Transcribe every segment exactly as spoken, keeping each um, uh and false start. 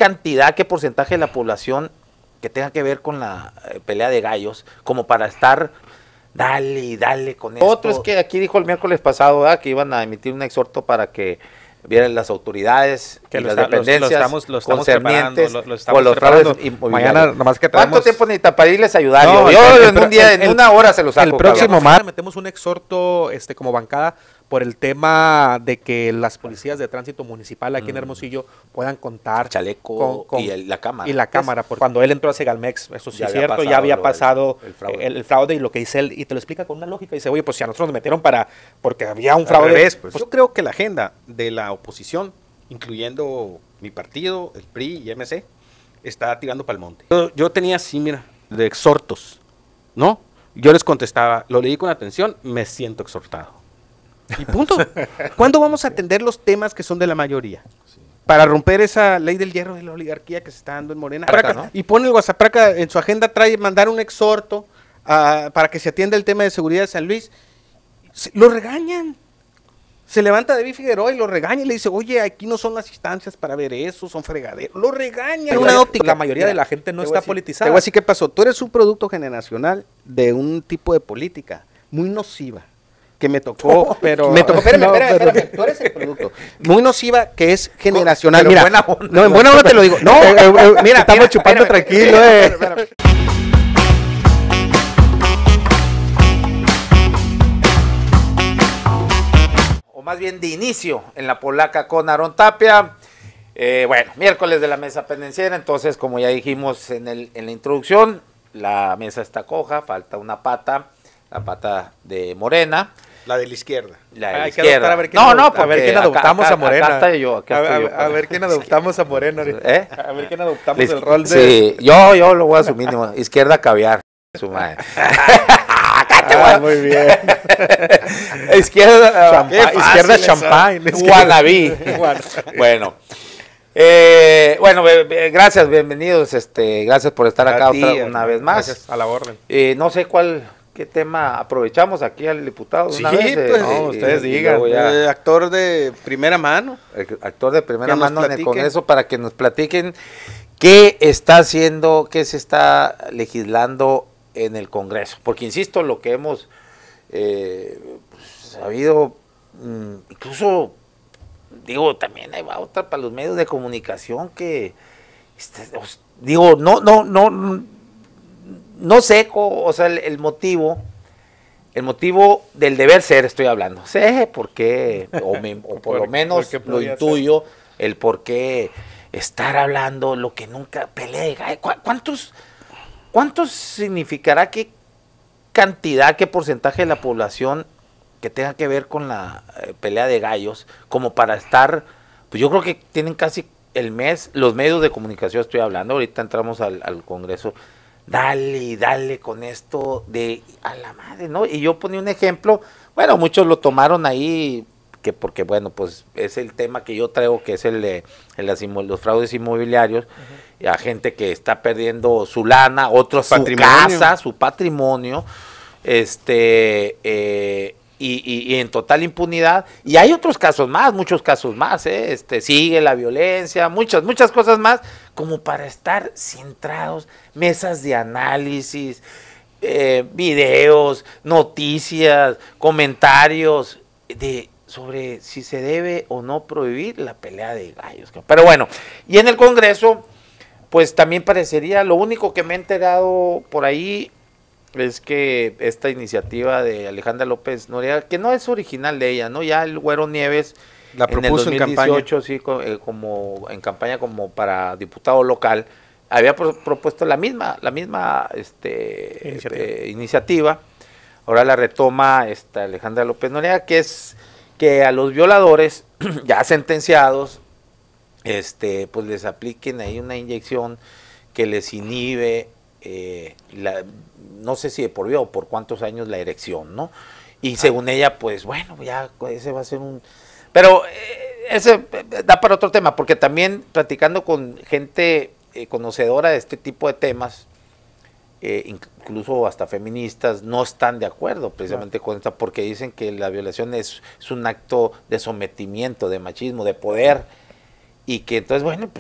cantidad, qué porcentaje de la población que tenga que ver con la eh, pelea de gallos, como para estar dale y dale con esto. Otro es que aquí dijo el miércoles pasado, ¿verdad?, que iban a emitir un exhorto para que vieran las autoridades que y las está, dependencias lo, lo estamos, lo estamos concernientes lo, lo estamos por los fraudes inmobiliarios. Mañana, nomás que traemos... ¿Cuánto tiempo necesita para irles a ayudar? No, yo el, el, en un día, el, en una hora se los saco. El próximo martes metemos un exhorto este, como bancada por el tema de que las policías de tránsito municipal aquí mm. en Hermosillo puedan contar chaleco con, con, y el, la cámara. Y la cámara, porque cuando él entró a Segalmex, eso sí es cierto, ya había pasado el, el, fraude. El, el fraude y lo que dice él, y te lo explica con una lógica, y dice, oye, pues si a nosotros nos metieron para, porque había un fraude. Revés, pues. Pues yo creo que la agenda de la oposición, incluyendo mi partido, el P R I y M C, está tirando para el monte. Yo, yo tenía así, mira, de exhortos, ¿no? Yo les contestaba, lo leí con atención, me siento exhortado. Y punto. ¿Cuándo vamos a atender los temas que son de la mayoría? Sí. Para romper esa ley del hierro de la oligarquía que se está dando en Morena. Praca, ¿no? Y pone el Guasapraca en su agenda, trae mandar un exhorto uh, para que se atienda el tema de seguridad de San Luis. Se, lo regañan. Se levanta David Figueroa y lo regaña y le dice, oye, aquí no son las instancias para ver eso, son fregaderos. Lo regañan. Una óptica. La mayoría de la gente no está decir, politizada. Te voy a decir qué pasó. Tú eres un producto generacional de un tipo de política muy nociva. Que me tocó, oh, pero me tocó, espérame, no, espérame, pero, espérame, tú eres el producto. Muy nociva, que es generacional. Pero mira, buena onda, no, en buena onda te lo digo. No, eh, eh, mira, estamos mira, chupando espérame, tranquilo, eh. Espérame, espérame. O más bien de inicio en la polaca con Aarón Tapia. Eh, bueno, miércoles de la mesa pendenciera, entonces como ya dijimos en, el, en la introducción, la mesa está coja, falta una pata, la pata de Morena. La de la izquierda. La de la izquierda. A ver quién no, no, a ver quién adoptamos acá, a Morena. Acá estoy yo, acá estoy a, yo. A, a ver quién adoptamos a Morena. ¿Eh? A ver quién adoptamos la, el rol de... Sí, yo, yo lo voy a asumir. Izquierda caviar. Su madre. Ah, muy bien. Izquierda, Champa, izquierda champagne. Guanabí. Bueno. Eh, bueno, gracias, bienvenidos. Este, gracias por estar acá ti, otra, una vez más. Gracias, a la orden. Eh, no sé cuál... ¿Qué tema aprovechamos aquí al diputado? Sí, una vez, pues, eh, no, y, ustedes y, digan. Y ya, eh, actor de primera mano. Actor de primera mano platiquen. En el Congreso para que nos platiquen qué está haciendo, qué se está legislando en el Congreso. Porque insisto, lo que hemos eh, pues, sabido, mmm, incluso, digo, también hay otra para los medios de comunicación que, este, os, digo, no, no, no, no sé, o sea, el, el motivo, el motivo del deber ser estoy hablando. Sé por qué, o, me, o por lo menos lo intuyo, ser? El por qué estar hablando lo que nunca pelea. ¿Cuántos, cuántos significará qué cantidad, qué porcentaje de la población que tenga que ver con la eh, pelea de gallos, como para estar, pues yo creo que tienen casi el mes, los medios de comunicación estoy hablando, ahorita entramos al, al Congreso, dale y dale con esto de a la madre, ¿no? Y yo ponía un ejemplo, bueno, muchos lo tomaron ahí, que porque bueno, pues es el tema que yo traigo, que es el de el, los fraudes inmobiliarios, uh-huh. A gente que está perdiendo su lana, otros su, su casa, su patrimonio, este, eh, y, y, y en total impunidad, y hay otros casos más, muchos casos más, ¿eh? Este, sigue la violencia, muchas, muchas cosas más, como para estar centrados, mesas de análisis, eh, videos, noticias, comentarios de sobre si se debe o no prohibir la pelea de gallos. Pero bueno, y en el Congreso, pues también parecería, lo único que me he enterado por ahí es que esta iniciativa de Alejandra López Noriega, que no es original de ella, ¿no? Ya el Güero Nieves la propuso en el dos mil dieciocho, en campaña. Sí, como en campaña como para diputado local, había pro, propuesto la misma, la misma este, iniciativa. Eh, iniciativa. Ahora la retoma esta Alejandra López Noriega, que es que a los violadores ya sentenciados, este, pues les apliquen ahí una inyección que les inhibe, eh, la, no sé si de por vida o por cuántos años la erección, ¿no? Y según ella, pues bueno, ya ese va a ser un... Pero eh, ese da para otro tema, porque también platicando con gente eh, conocedora de este tipo de temas, eh, incluso hasta feministas, no están de acuerdo precisamente con esta, porque dicen que la violación es, es un acto de sometimiento, de machismo, de poder, y que entonces, bueno, pues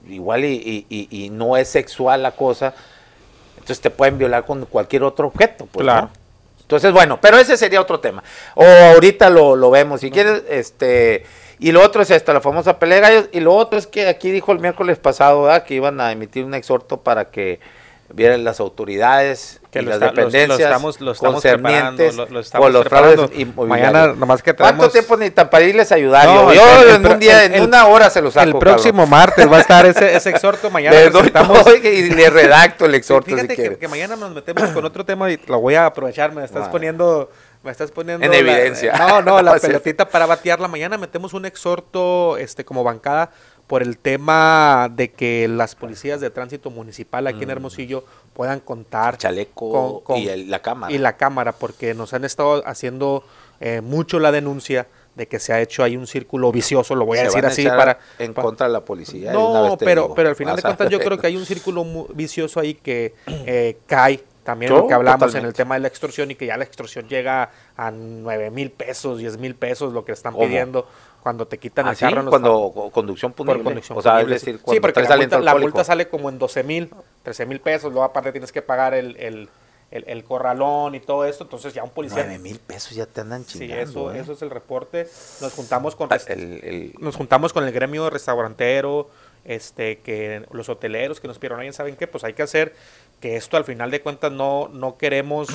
igual y, y, y, y no es sexual la cosa, entonces te pueden violar con cualquier otro objeto. Pues, claro. ¿no? Entonces, bueno, pero ese sería otro tema. O ahorita lo, lo vemos, si quieres, este... Y lo otro es esto, la famosa pelea de gallos. Y lo otro es que aquí dijo el miércoles pasado, ¿verdad?, que iban a emitir un exhorto para que vieran las autoridades que y las está, dependencias lo, lo estamos, lo estamos concernientes lo, lo estamos con los fraudes inmobiliarios. Mañana, nomás que tenemos... ¿Cuánto tiempo necesitan para irles a ayudar? No, yo el, el, en un día, el, en una hora se los saco. El próximo Carlos. martes va a estar ese, ese exhorto. Mañana le doy todo y le redacto el exhorto. Fíjate si que, que mañana nos metemos con otro tema y lo voy a aprovechar. Me estás wow. poniendo... Me estás poniendo en la, evidencia. No, no, la pelotita para batearla. Mañana metemos un exhorto este, como bancada por el tema de que las policías de tránsito municipal aquí mm. en Hermosillo puedan contar chaleco con, con, y el, la cámara. Y la cámara, porque nos han estado haciendo eh, mucho la denuncia de que se ha hecho ahí un círculo vicioso, lo voy se a decir a así para en para, contra de la policía. No, una vez pero digo, pero al final de cuentas yo creo que hay un círculo muy vicioso ahí que eh, cae también lo que hablamos totalmente. En el tema de la extorsión y que ya la extorsión llega a nueve mil pesos, diez mil pesos, lo que están ¿Cómo? pidiendo cuando te quitan ¿Ah, el carro. Sí? Cuando fa... conducción punible. Por conducción o sea, punible, es decir, sí, porque la multa, la multa sale como en doce mil, trece mil pesos, luego aparte tienes que pagar el, el, el, el corralón y todo esto, entonces ya un policía... nueve mil pesos ya te andan chingando. Sí, eso, ¿eh? eso es el reporte. Nos juntamos con, el, el... nos juntamos con el gremio restaurantero, este que los hoteleros que nos pidieron, ¿alguien saben qué? Pues hay que hacer que esto al final de cuentas no, no queremos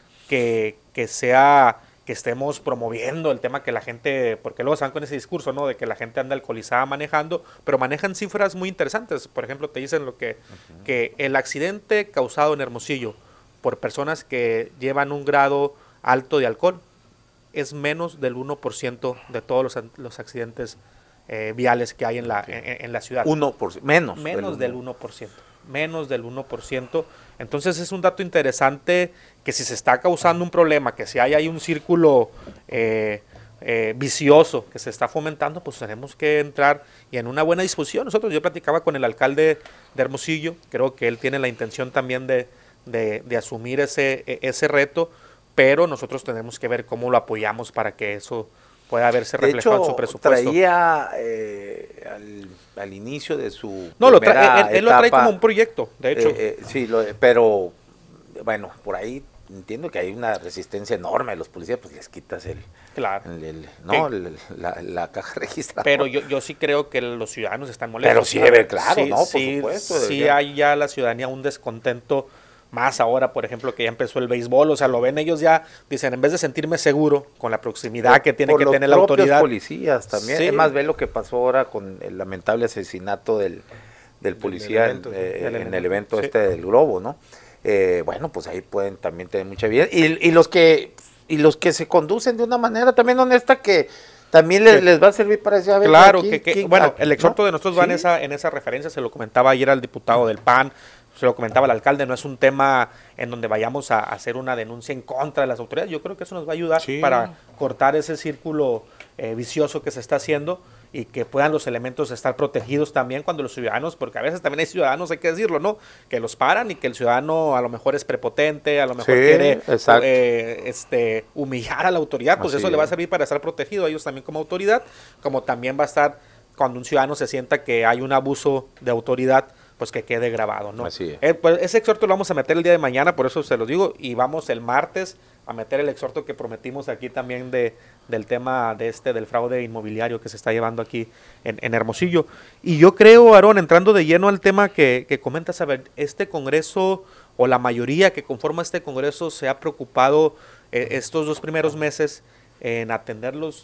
que, que sea que estemos promoviendo el tema que la gente, porque luego se van con ese discurso, ¿no? De que la gente anda alcoholizada manejando, pero manejan cifras muy interesantes. Por ejemplo, te dicen lo que, uh-huh. que el accidente causado en Hermosillo por personas que llevan un grado alto de alcohol es menos del uno por ciento de todos los, los accidentes eh, viales que hay en la, en, en la ciudad. uno por ciento, menos. Menos del uno por ciento. Menos del uno por ciento. Entonces es un dato interesante que si se está causando un problema, que si hay ahí un círculo eh, eh, vicioso que se está fomentando, pues tenemos que entrar y en una buena disposición. Nosotros, yo platicaba con el alcalde de Hermosillo, creo que él tiene la intención también de, de, de asumir ese, ese reto, pero nosotros tenemos que ver cómo lo apoyamos para que eso pueda verse reflejado en su presupuesto. Traía eh, al, al inicio de su no, lo trae, él, él lo trae como un proyecto, de hecho. Eh, eh, sí, lo, pero bueno, por ahí entiendo que hay una resistencia enorme de los policías, pues les quitas el, claro. el, el no, el, la, la caja registradora. Pero yo, yo sí creo que los ciudadanos están molestos. Pero sí, debe, claro, sí, ¿no? Por sí, supuesto. Sí debería. Hay ya la ciudadanía un descontento. Más ahora, por ejemplo, que ya empezó el béisbol, o sea, lo ven ellos ya, dicen, en vez de sentirme seguro con la proximidad por, que tiene que tener la autoridad. Por los policías también, sí. Es más, ve lo que pasó ahora con el lamentable asesinato del, del policía del evento, eh, en evento, el evento sí. este del Globo, ¿no? Eh, bueno, pues ahí pueden también tener mucha vida. Y, y, los que, y los que se conducen de una manera también honesta que también les, les va a servir para decir, a ver, claro, aquí, que, que ¿quién, bueno, el exhorto ¿no? de nosotros va ¿Sí? en esa, en esa referencia, se lo comentaba ayer al diputado del P A N, se lo comentaba el alcalde, no es un tema en donde vayamos a hacer una denuncia en contra de las autoridades. Yo creo que eso nos va a ayudar sí. para cortar ese círculo eh, vicioso que se está haciendo y que puedan los elementos estar protegidos también cuando los ciudadanos, porque a veces también hay ciudadanos, hay que decirlo, ¿no? Que los paran y que el ciudadano a lo mejor es prepotente, a lo mejor sí, quiere eh, este, humillar a la autoridad, pues Así eso es. le va a servir para estar protegido a ellos también como autoridad, como también va a estar cuando un ciudadano se sienta que hay un abuso de autoridad, pues que quede grabado, ¿no? Así es. Eh, pues ese exhorto lo vamos a meter el día de mañana, por eso se los digo, y vamos el martes a meter el exhorto que prometimos aquí también de del tema de este del fraude inmobiliario que se está llevando aquí en, en Hermosillo. Y yo creo, Aarón, entrando de lleno al tema que, que comentas, a ver, este Congreso o la mayoría que conforma este Congreso se ha preocupado eh, estos dos primeros meses en atender los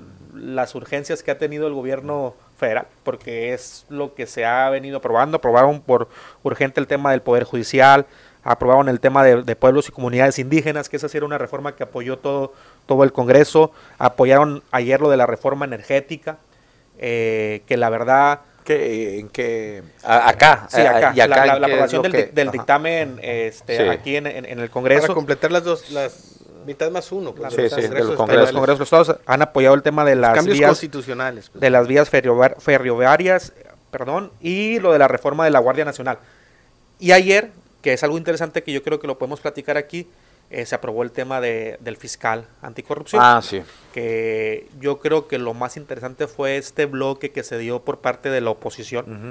las urgencias que ha tenido el gobierno federal, porque es lo que se ha venido aprobando. Aprobaron por urgente el tema del Poder Judicial, aprobaron el tema de, de pueblos y comunidades indígenas, que esa sí era una reforma que apoyó todo, todo el Congreso. Apoyaron ayer lo de la reforma energética, eh, que la verdad... ¿Qué, ¿En qué? A, acá. Sí, acá. Y acá la, la, la aprobación del, que, del dictamen este, sí. aquí en, en, en el Congreso. Para completar las dos... Las mitad más uno, pues, sí, los, sí, congresos los congresos, los congresos los estados han apoyado el tema de las cambios vías constitucionales, pues. de las vías ferroviarias, perdón, y lo de la reforma de la Guardia Nacional. Y ayer, que es algo interesante que yo creo que lo podemos platicar aquí, eh, se aprobó el tema de, del fiscal anticorrupción. Ah, sí. Que yo creo que lo más interesante fue este bloque que se dio por parte de la oposición. Uh-huh.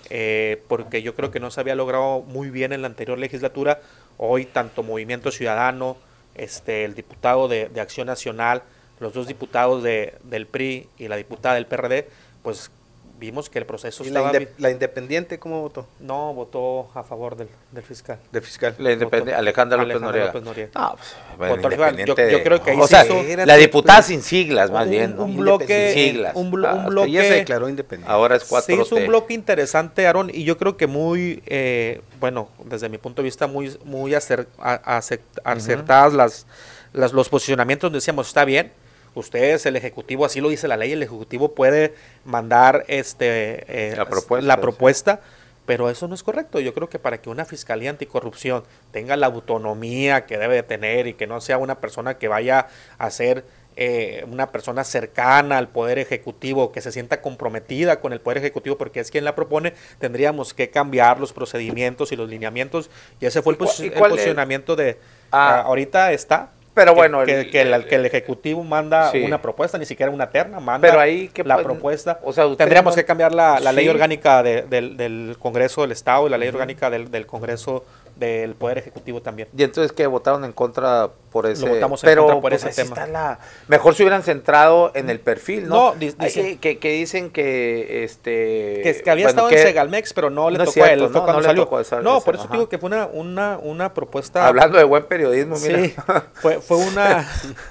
eh, porque yo creo que no se había logrado muy bien en la anterior legislatura. Hoy tanto Movimiento Ciudadano, este, el diputado de, de Acción Nacional, los dos diputados de, del P R I y la diputada del P R D, pues vimos que el proceso ¿Y estaba... la, inde la independiente cómo votó? No, votó a favor del, del fiscal. De fiscal. La independiente, Alejandra López Alejandra Noriega. López Noriega. No, pues, bueno, Votó al fiscal. independiente Yo- yo de- creo que ahí o se sea, hizo- la diputada sin siglas, más Un- bien, ¿no? un bloque- Sin siglas. un blo- un Ah, bloque- Ella se declaró independiente. Ahora es Se cuatro hizo un T. bloque interesante, Aaron, y yo creo que muy, eh, bueno, desde mi punto de vista, muy, muy acer- a- acert- acertadas las, las, los posicionamientos. Decíamos, está bien, ustedes, el Ejecutivo, así lo dice la ley, el Ejecutivo puede mandar este eh, La propuesta, la sí. propuesta, pero eso no es correcto. Yo creo que para que una Fiscalía Anticorrupción tenga la autonomía que debe de tener y que no sea una persona que vaya a ser eh, una persona cercana al Poder Ejecutivo, que se sienta comprometida con el Poder Ejecutivo porque es quien la propone, tendríamos que cambiar los procedimientos y los lineamientos, y ese fue el, ¿Y cuál- posi- y el cuál es? posicionamiento de... Ah. ah, ahorita está... Pero que- bueno, que, el- que el, que el Ejecutivo manda Sí. una propuesta, ni siquiera una terna, manda Pero ahí, ¿qué la pueden- propuesta. o sea, ustedes Tendríamos no- que cambiar la, la ley Sí. orgánica de- del, del Congreso del Estado y la ley orgánica del, del Congreso del Poder Ejecutivo también. Y entonces que votaron en contra por ese votamos en pero contra por pues, ese así tema. está la mejor se hubieran centrado en el perfil, ¿no? No, di- Hay dice- que, que, que dicen que este Que, que había bueno, estado que- en Segalmex, pero no le no es tocó a él, cierto, fue no, cuando no le salió. tocó esa- no, esa, por eso ajá. digo que fue una, una, una propuesta... hablando de buen periodismo, mira. Sí, fue, fue una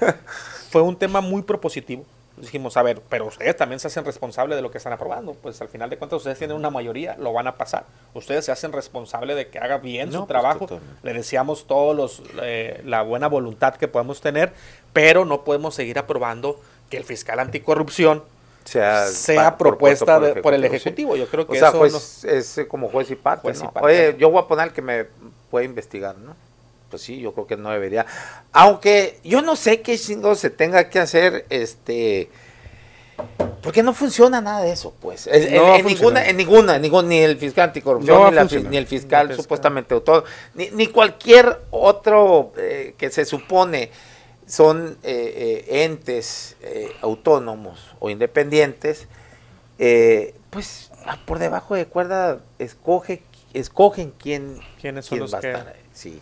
fue un tema muy propositivo. Dijimos, a ver, pero ustedes también se hacen responsables de lo que están aprobando. Pues al final de cuentas ustedes tienen una mayoría, lo van a pasar. Ustedes se hacen responsables de que haga bien No, su pues, trabajo. totalmente. Le deseamos todos los eh, la buena voluntad que podemos tener, pero no podemos seguir aprobando que el fiscal anticorrupción sea, sea pa- propuesta propuesto de- por el sí. Ejecutivo. Yo creo que o sea, eso pues es eh, como juez y parte, Juez y ¿no? parte, Oye, ¿no? yo voy a poner que me puede investigar, ¿no? Pues sí, yo creo que no debería. Aunque yo no sé qué chingo se tenga que hacer, este... Porque no funciona nada de eso, pues. En, No va a en ninguna, funcionar. en ninguna, en ningún, ni el fiscal anticorrupción, No va ni, a la fi- funcionar. ni el fiscal Ni el fiscal. supuestamente autónomo, ni, ni cualquier otro eh, que se supone son eh, eh, entes eh, autónomos o independientes, eh, pues ah, por debajo de cuerda escoge, escogen quién, ¿Quiénes son quién los va a que- estar ahí. Sí.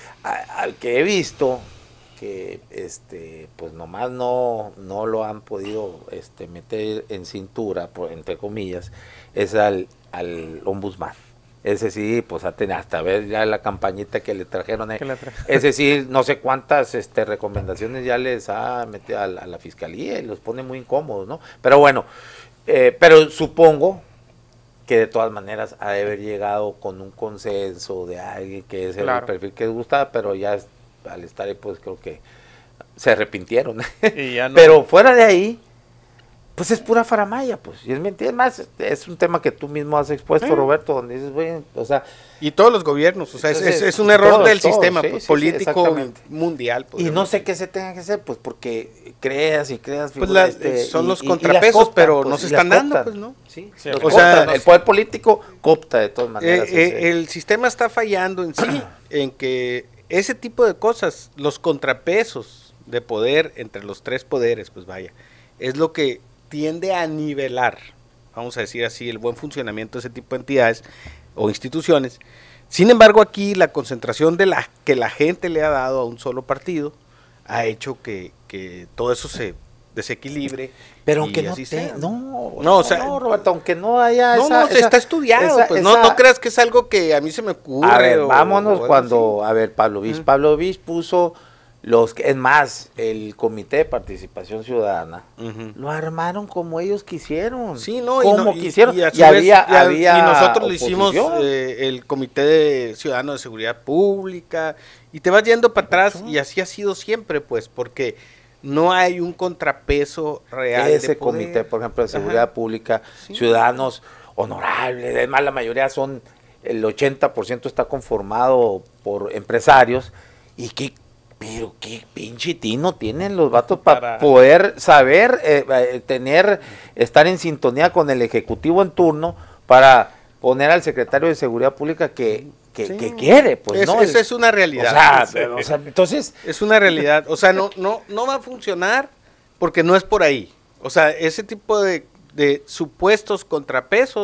A- al que he visto que este pues nomás no no lo han podido este meter en cintura, por, entre comillas, es al, al ombudsman. Ese sí, pues ha tenido, hasta ver ya la campañita que le trajeron ahí. Que le tra- Es decir, no sé cuántas este, recomendaciones ya les ha metido a la, a la fiscalía y los pone muy incómodos, ¿no? Pero bueno, eh, pero supongo que de todas maneras ha de haber llegado con un consenso de alguien que es el Claro. perfil que les gusta, pero ya es- al estar ahí, pues creo que se arrepintieron. Y ya no- Pero fuera de ahí, pues es pura faramaya, pues. Y es mentira, es más, es un tema que tú mismo has expuesto, Sí. Roberto, donde dices, bueno, o sea, Y todos los gobiernos, o sea, es- Entonces, es, es un error todos, del todos, sistema sí, pues, sí, sí, político exactamente. mundial. y podríamos no sé decir. qué se tenga que hacer, pues porque creas y creas Pues figuras, la- este, son y- los y- y contrapesos, las cooptan, pero pues, no se y están las dando, cooptan. pues, ¿no? Sí, Sí, los o cooptan. sea, el poder político copta de todas Eh, maneras. eh, ese- el sistema está fallando en sí, en que ese tipo de cosas, los contrapesos de poder entre los tres poderes, pues vaya, es lo que tiende a nivelar, vamos a decir así, el buen funcionamiento de ese tipo de entidades o instituciones. Sin embargo, aquí la concentración de la que la gente le ha dado a un solo partido ha hecho que, que todo eso se desequilibre. Pero y aunque no así te, sea. no, No, o sea, no, Roberto, aunque no haya No, esa, no, se esa- está estudiado, esa- pues no, esa- no creas que es algo que a mí se me ocurre. A ver, o- vámonos o algo cuando, así. a ver, Pablo Viz, Ujú. Pablo Viz puso los, que- es más, el Comité de Participación Ciudadana, Ujú. lo armaron como ellos quisieron. Sí, no, y como no- y- quisieron. y Y, a su había, vez, y a- había y nosotros lo hicimos oposición. eh, el Comité de Ciudadano de Seguridad Pública y te vas yendo para atrás y así ha sido siempre, pues, porque no hay un contrapeso real. de Ese poder. comité, por ejemplo, de seguridad Ajá. pública, Sí. ciudadanos honorables, además la mayoría son, el ochenta por ciento está conformado por empresarios, y qué, pero qué pinche tino tienen los vatos pa Para- poder saber, eh, eh, tener, estar en sintonía con el ejecutivo en turno para poner al secretario de seguridad pública que, que, Sí. que quiere, pues Es- no. esa El- es una o realidad. sea, Sí. o sea, entonces, Es una realidad. O sea, no, no, no va a funcionar porque no es por ahí. O sea, ese tipo de, de supuestos contrapesos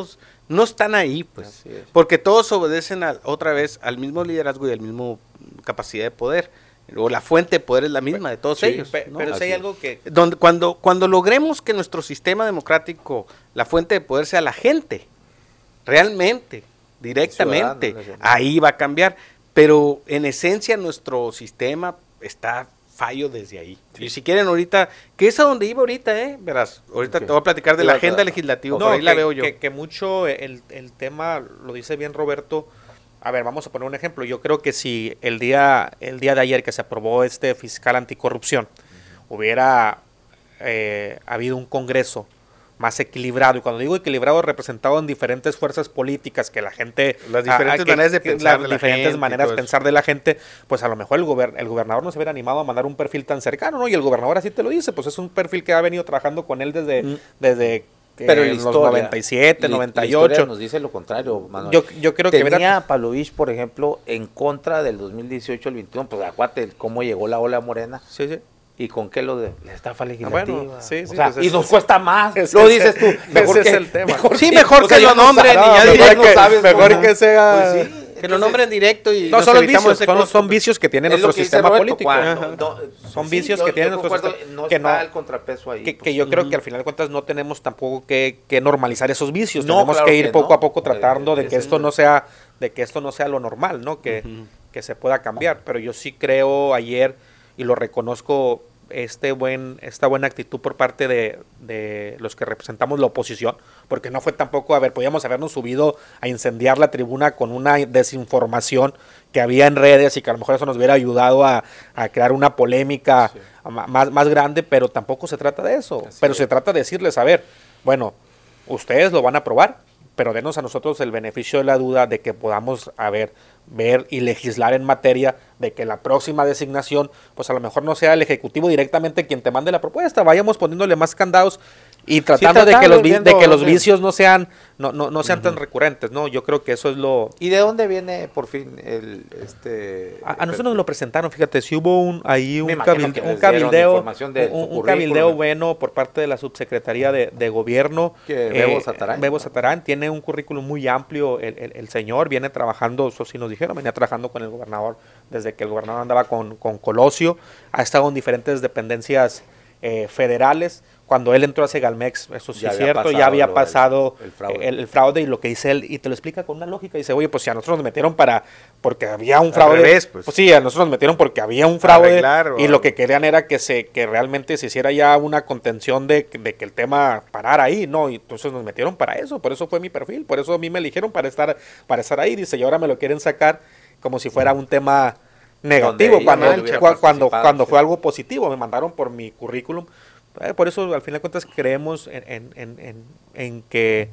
no están ahí, pues, porque todos obedecen a, otra vez al mismo liderazgo y al mismo capacidad de poder, o la fuente de poder es la misma de todos sí, ellos. Pe, ¿no? Pero si hay es. algo que... Donde, cuando, cuando logremos que nuestro sistema democrático, la fuente de poder sea la gente, realmente, directamente, ahí va a cambiar, pero en esencia nuestro sistema está fallo desde ahí. Sí. Y si quieren ahorita, que es a donde iba ahorita, ¿eh? Verás, ahorita okay. te voy a platicar de la agenda legislativa, no, por ahí que, la veo yo. Que, que mucho el, el tema, lo dice bien Roberto, a ver, vamos a poner un ejemplo, yo creo que si el día, el día de ayer que se aprobó este fiscal anticorrupción, uh-huh. hubiera eh, habido un congreso más equilibrado, y cuando digo equilibrado, representado en diferentes fuerzas políticas, que la gente... Las diferentes a, a, que, maneras de pensar las de diferentes gente, maneras de pensar de la gente, pues a lo mejor el, gober, el gobernador no se hubiera animado a mandar un perfil tan cercano, ¿no? Y el gobernador así te lo dice, pues es un perfil que ha venido trabajando con él desde... Mm. desde Pero en los noventa y siete, noventa y ocho. Nos dice lo contrario, Manuel. Yo, yo creo Tenía que... Tenía a Pavlovich, por ejemplo, en contra del dos mil dieciocho, el veintiuno, pues acuérdate cómo llegó la ola morena. Sí, sí. ¿Y con qué lo de la estafa legislativa? Ah, bueno, sí, sí, o sea, pues y nos cuesta más. Es, lo dices tú. Mejor ese que, es el tema. Mejor, sí, mejor que, que lo nombren no, y ya directo. No sabes mejor cómo. Que sea... Pues sí, que entonces, lo nombren directo y no, son vicios, son, son vicios que tiene nuestro que sistema Roberto, político. Cuando, no, son sí, vicios yo, que tiene yo nuestro sistema. No que está no, el contrapeso ahí. Que, pues, que yo uh-huh. creo que al final de cuentas no tenemos tampoco que, que normalizar esos vicios. No, tenemos claro que ir que poco no. a poco tratando de que es esto el... no sea de que esto no sea lo normal, ¿no? Que, uh-huh. que se pueda cambiar. Pero yo sí creo ayer, y lo reconozco, este buen esta buena actitud por parte de, de los que representamos la oposición, porque no fue tampoco, a ver, podíamos habernos subido a incendiar la tribuna con una desinformación que había en redes y que a lo mejor eso nos hubiera ayudado a, a crear una polémica sí. más, más grande, pero tampoco se trata de eso, Así pero es. se trata de decirles, a ver, bueno, ustedes lo van a aprobar, pero denos a nosotros el beneficio de la duda de que podamos, a ver, ver y legislar en materia de que la próxima designación, pues a lo mejor no sea el Ejecutivo directamente quien te mande la propuesta, vayamos poniéndole más candados y tratando, sí, tratando de que los viendo, de que los vicios no sean no no, no sean uh-huh. tan recurrentes, ¿no? Yo creo que eso es lo... ¿Y de dónde viene por fin el este a, a nosotros nos lo presentaron, fíjate, si hubo un ahí un, cabilde, un cabildeo un, un cabildeo bueno por parte de la Subsecretaría de, de Gobierno, que Bebo Satarán, eh, Bebo Satarán tiene un currículum muy amplio, el, el, el señor viene trabajando, eso sí nos dijeron, venía trabajando con el gobernador desde que el gobernador andaba con, con Colosio, ha estado en diferentes dependencias eh, federales. Cuando él entró a Segalmex, eso sí es cierto, ya había pasado el, el, fraude. El, el fraude y lo que dice él, y te lo explica con una lógica, dice, oye, pues si a nosotros nos metieron para, porque había un fraude, revés, pues. pues sí, a nosotros nos metieron porque había un fraude, Arreglar, y lo que querían era que se que realmente se hiciera ya una contención de, de que el tema parara ahí, ¿no? Y entonces nos metieron para eso, por eso fue mi perfil, por eso a mí me eligieron para estar, para estar ahí, dice, y ahora me lo quieren sacar como si fuera un tema negativo, cuando, cuando, cuando, cuando fue algo positivo, me mandaron por mi currículum. Por eso, al final de cuentas, creemos en, en, en, en, en, que,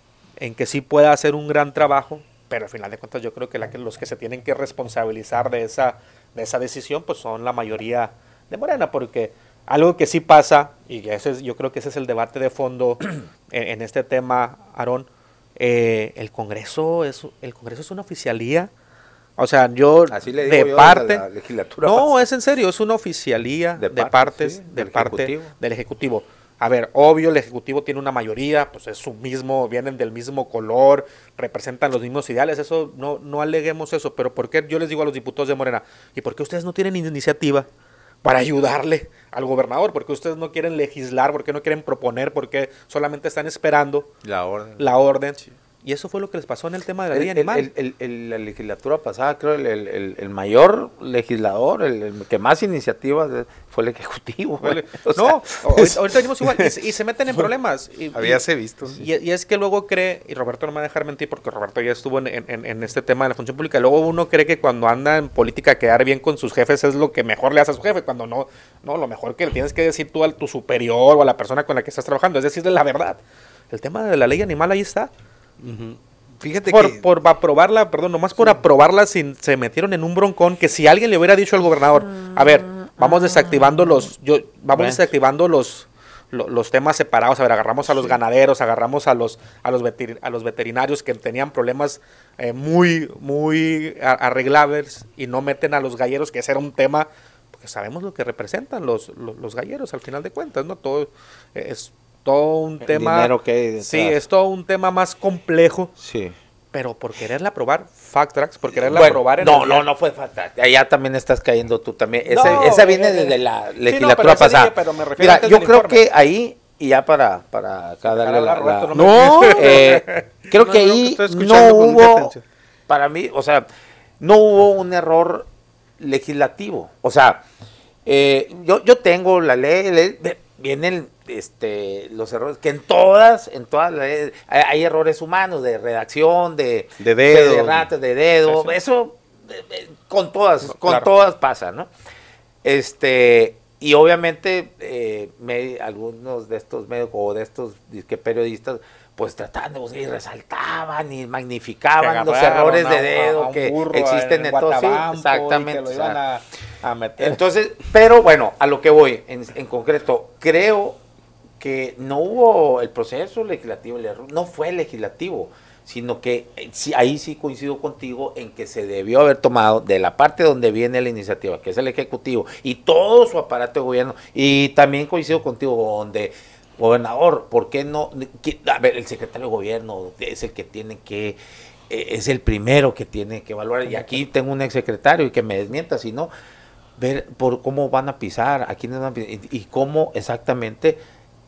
en que sí pueda hacer un gran trabajo, pero al final de cuentas yo creo que, la, que los que se tienen que responsabilizar de esa, de esa decisión pues son la mayoría de Morena, porque algo que sí pasa, y ese es, yo creo que ese es el debate de fondo en, en este tema, Aarón, eh, el Congreso es el Congreso es una oficialía. O sea, yo Así le de yo parte, la legislatura no, pasada. Es en serio, es una oficialía de, de parte, partes, sí, de del parte ejecutivo. del Ejecutivo. A ver, obvio, el Ejecutivo tiene una mayoría, pues es su mismo, vienen del mismo color, representan los mismos ideales, eso, no, no aleguemos eso, pero ¿por qué? Yo les digo a los diputados de Morena, ¿y por qué ustedes no tienen iniciativa para ayudarle al gobernador? ¿Por qué ustedes no quieren legislar? ¿Por qué no quieren proponer? ¿Por qué solamente están esperando la orden? La orden. Sí. Y eso fue lo que les pasó en el tema de la ley el, animal. El, el, el, la legislatura pasada, creo, el, el, el mayor legislador, el, el que más iniciativas fue el Ejecutivo. Vale. O sea, no, ahorita, ahorita venimos igual, y, y se meten en problemas. Y, Habíase y, visto. Y, y es que luego cree, y Roberto no me va a dejar mentir porque Roberto ya estuvo en, en, en este tema de la función pública, luego uno cree que cuando anda en política quedar bien con sus jefes es lo que mejor le hace a su jefe, cuando no, no, lo mejor que le tienes que decir tú a tu superior o a la persona con la que estás trabajando, es decirle la verdad. El tema de la ley animal ahí está. Uh-huh. Fíjate por, que... por aprobarla, perdón, nomás por sí. aprobarla sin, se metieron en un broncón que si alguien le hubiera dicho al gobernador, a ver, vamos desactivando los, yo, vamos bueno. desactivando los, los, los temas separados, a ver, agarramos a los sí. ganaderos, agarramos a los, a los, veter, a los veterinarios que tenían problemas eh, muy, muy arreglables y no meten a los galleros, que ese era un tema, porque sabemos lo que representan los, los, los galleros al final de cuentas, ¿no? Todo es... todo un El tema. dinero que hay detrás. Sí, es todo un tema más complejo. Sí. Pero por quererla aprobar, Fact Tracks, por quererla Bueno, aprobar en no, el no, día- no fue fatal. Allá también estás cayendo tú también. Ese- No, esa viene eh, desde la sí, no, legislatura pero ese pasada. dije, pero me refiero Mira, antes yo del creo informe. que ahí, y ya para, para acá Para darle la, hablar, Roberto, la- no me- No, eh, creo No, que no, que ahí estoy no escuchando con mucha hubo, atención. para mí, o sea, no hubo un error legislativo. O sea, eh, yo, yo tengo la ley, ley, de- vienen este, los errores, que en todas, en todas las leyes, hay, hay errores humanos, de redacción, de De dedo. de, ratas, de dedo, Sí, sí. eso eh, eh, con todas, con Claro. todas pasa, ¿no? Este, y obviamente eh, me- algunos de estos medios o de estos disque periodistas pues trataban de buscar y resaltaban y magnificaban Que los agarraron errores a- de a- dedo a un que burro existen en todo, sí, Guatabampo y exactamente. que lo o iban sea, a, a meter. entonces, pero bueno, a lo que voy, en, en concreto, creo que no hubo el proceso legislativo, el error no fue legislativo, sino que eh, sí, ahí sí coincido contigo en que se debió haber tomado de la parte donde viene la iniciativa, que es el Ejecutivo, y todo su aparato de gobierno, y también coincido contigo donde, gobernador, ¿por qué no? que- A ver, el secretario de gobierno es el que tiene que, eh, es el primero que tiene que evaluar, y aquí tengo un exsecretario y que me desmienta, si no, ver por cómo van a pisar, a quiénes van a pisar, y, y cómo exactamente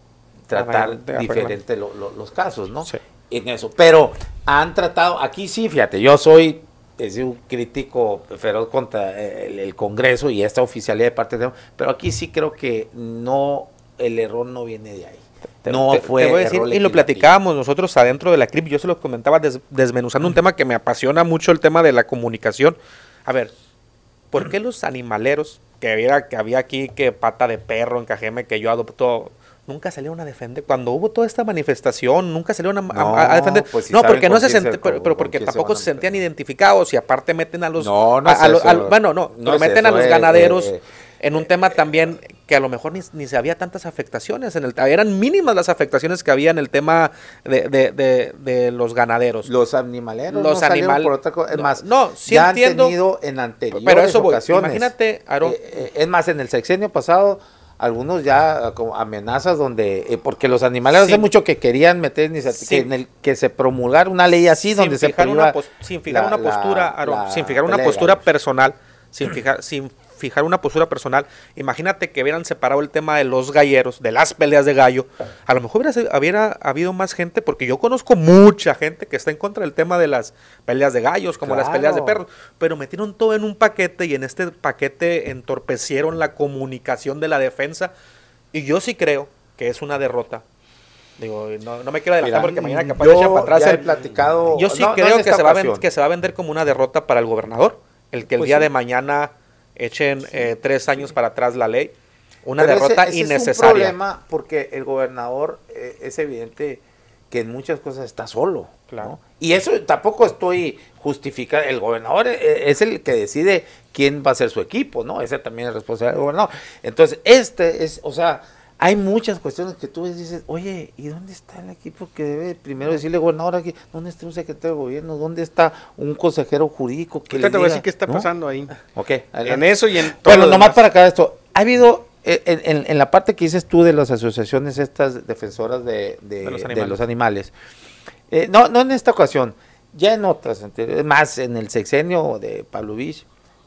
tratar Arreglar- arreglar. diferente lo- lo- los casos, ¿no? Sí. En eso. Pero han tratado, aquí sí, fíjate, yo soy es un crítico feroz contra el, el Congreso y esta oficialidad de parte de, pero aquí sí creo que no, el error no viene de ahí. Te- no te- fue te voy a decir, error y lo legislativo. platicábamos nosotros adentro de la C R I P, yo se lo comentaba des- desmenuzando un tema que me apasiona mucho, el tema de la comunicación. A ver, ¿por qué los animaleros, que había, que había aquí, que pata de perro en Cajeme, que yo adopto, nunca salieron a defender? Cuando hubo toda esta manifestación, nunca salieron a, a- No, a defender. pues si no, saben porque no con se quién se- sent- pero, con- pero con porque quién se tampoco van a se sentían meter. identificados y aparte meten a los... No, no a- es a lo- eso. a lo- bueno, no, No pero es meten a eso, los eh, ganaderos eh, en un tema también que a lo mejor ni, ni se había tantas afectaciones. En el, eran mínimas las afectaciones que había en el tema de, de, de, de los ganaderos. Los animaleros Los no salieron animal- por otra cosa. Es no, más, no, sí ya entiendo, han tenido en anteriores pero eso voy, ocasiones. imagínate, Aarón. eh, eh, es más, en el sexenio pasado, algunos ya como amenazas donde, eh, porque los animaleros Sí. hace mucho que querían meter iniciativa, Sí. que, en el, que se promulgara una ley así sin donde se fijar prohíba una pos- sin fijar la- una postura, la- Aarón, la sin fijar una pelea de postura gallos. personal, sin fijar, sin fijar una postura personal. Imagínate que hubieran separado el tema de los galleros, de las peleas de gallo. A lo mejor hubiera, se- hubiera habido más gente, porque yo conozco mucha gente que está en contra del tema de las peleas de gallos, como las Claro. peleas de perros, pero metieron todo en un paquete y en este paquete entorpecieron la comunicación de la defensa. Y yo sí creo que es una derrota. Digo, no, no me quiero adelantar Mira, porque mañana capaz yo de echar para atrás. ya he el- platicado, yo sí no, no creo en que, esta se va a ven- ocasión. que se va a vender como una derrota para el gobernador. El que el Pues día sí. de mañana echen eh, tres años para atrás la ley. Una Pero derrota ese- ese innecesaria. Es un problema porque el gobernador eh, es evidente que en muchas cosas está solo. Claro. ¿no? Y eso tampoco estoy justificando. El gobernador eh, es el que decide quién va a ser su equipo, ¿no? Ese también es responsabilidad del gobernador. Entonces, este es, o sea, hay muchas cuestiones que tú dices, oye, ¿y dónde está el equipo que debe primero decirle, gobernador, aquí, dónde está un secretario de gobierno? ¿Dónde está un consejero jurídico que Ahorita le te voy a diga? decir qué está ¿No? pasando ahí. Ok, En adelante. eso y en todo Bueno, lo nomás demás. para acá esto, ha habido, eh, en, en- en la parte que dices tú de las asociaciones estas defensoras de, de- De los de animales. los animales, eh, no, no en esta ocasión, ya en otras, anteriores, más en el sexenio de Pablo Vich,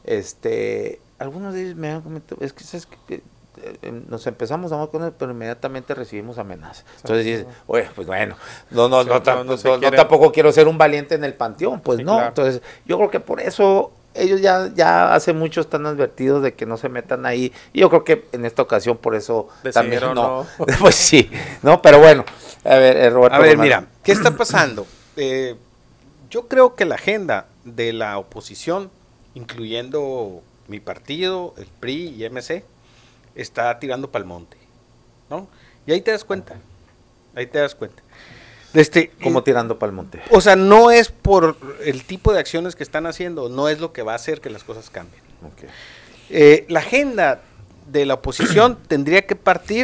este, algunos de ellos me han comentado, es que, ¿sabes qué? Eh, eh, nos empezamos a hablar con él, pero inmediatamente recibimos amenazas. Entonces dices, oye, pues bueno, no, no, Sí, no, no, tam- no se no- no quiere- tampoco quiero ser un valiente en el panteón, pues Sí, no. claro. Entonces, yo creo que por eso ellos ya, ya hace mucho están advertidos de que no se metan ahí. Y yo creo que en esta ocasión por eso también Decidieron no. no. Pues sí, no, pero bueno, a ver, eh, Roberto. A ver, Romano. mira, ¿qué está pasando? Eh, yo creo que la agenda de la oposición, incluyendo mi partido, el P R I y M C, está tirando pa'l monte, ¿no? Y ahí te das cuenta, ahí te das cuenta. Este, Como eh, tirando para el monte. o sea, no es por el tipo de acciones que están haciendo, no es lo que va a hacer que las cosas cambien. Ok. Eh, la agenda de la oposición tendría que partir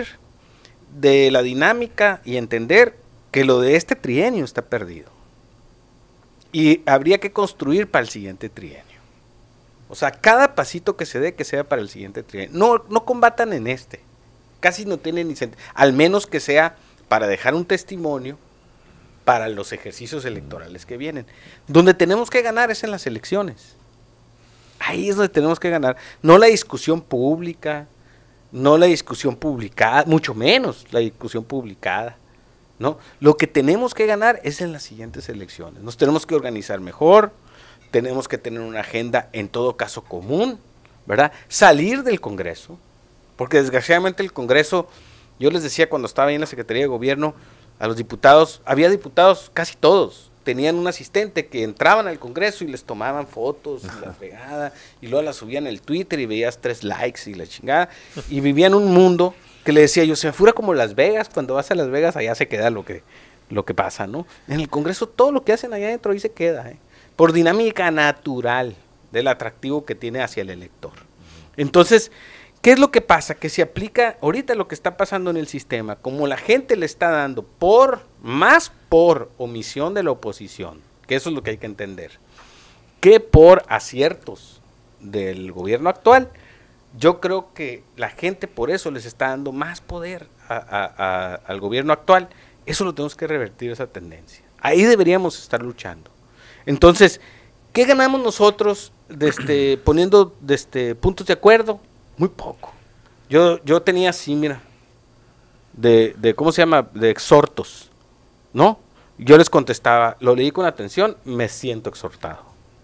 de la dinámica y entender que lo de este trienio está perdido. Y habría que construir para el siguiente trienio. O sea, cada pasito que se dé que sea para el siguiente trienio. No, no combatan en este. Casi no tiene ni sentido. Al menos que sea para dejar un testimonio para los ejercicios electorales que vienen. Donde tenemos que ganar es en las elecciones. Ahí es donde tenemos que ganar. No la discusión pública, no la discusión publicada, mucho menos la discusión publicada, ¿no? Lo que tenemos que ganar es en las siguientes elecciones. Nos tenemos que organizar mejor, tenemos que tener una agenda en todo caso común, ¿verdad? Salir del Congreso, porque desgraciadamente el Congreso, yo les decía cuando estaba ahí en la Secretaría de Gobierno, a los diputados, había diputados, casi todos, tenían un asistente que entraban al Congreso y les tomaban fotos y la fregada, y luego las subían en el Twitter y veías tres likes y la chingada, y vivían un mundo que le decía yo, se me fuera como Las Vegas, cuando vas a Las Vegas allá se queda lo que, lo que pasa, ¿no? En el Congreso todo lo que hacen allá adentro ahí se queda, ¿eh? Por dinámica natural del atractivo que tiene hacia el elector. Entonces, ¿qué es lo que pasa? Que se aplica ahorita lo que está pasando en el sistema, como la gente le está dando por, más por omisión de la oposición, que eso es lo que hay que entender, que por aciertos del gobierno actual, yo creo que la gente por eso les está dando más poder a, a, a, al gobierno actual. Eso lo tenemos que revertir, esa tendencia. Ahí deberíamos estar luchando. Entonces, ¿qué ganamos nosotros desde, poniendo desde puntos de acuerdo? Muy poco. Yo, yo tenía así, mira, de, de, ¿cómo se llama? De exhortos, ¿no? Yo les contestaba, lo leí con atención, me siento exhortado.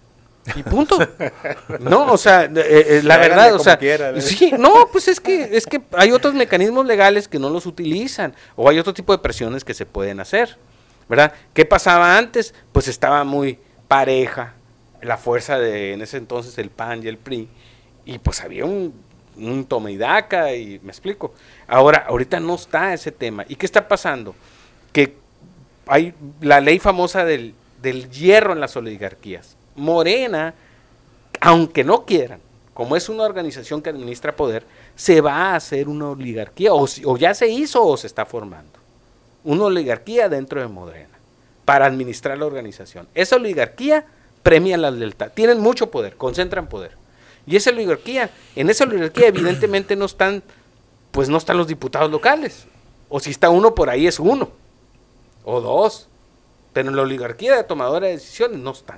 Y punto. No, o sea, eh, eh, la verdad, o sea, quiera, sí, no, pues es que, es que hay otros mecanismos legales que no los utilizan, o hay otro tipo de presiones que se pueden hacer, ¿verdad? ¿Qué pasaba antes? Pues estaba muy pareja la fuerza de, en ese entonces, el P A N y el P R I, y pues había un un toma y daca, y me explico. Ahora, ahorita no está ese tema. ¿Y qué está pasando? Que hay la ley famosa del, del hierro en las oligarquías. Morena, aunque no quieran, como es una organización que administra poder, se va a hacer una oligarquía, o, o ya se hizo o se está formando. Una oligarquía dentro de Morena, para administrar la organización. Esa oligarquía premia la lealtad. Tienen mucho poder, concentran poder. Y esa oligarquía, en esa oligarquía evidentemente no están, pues no están los diputados locales, o si está uno por ahí es uno, o dos, pero en la oligarquía de tomadora de decisiones no están.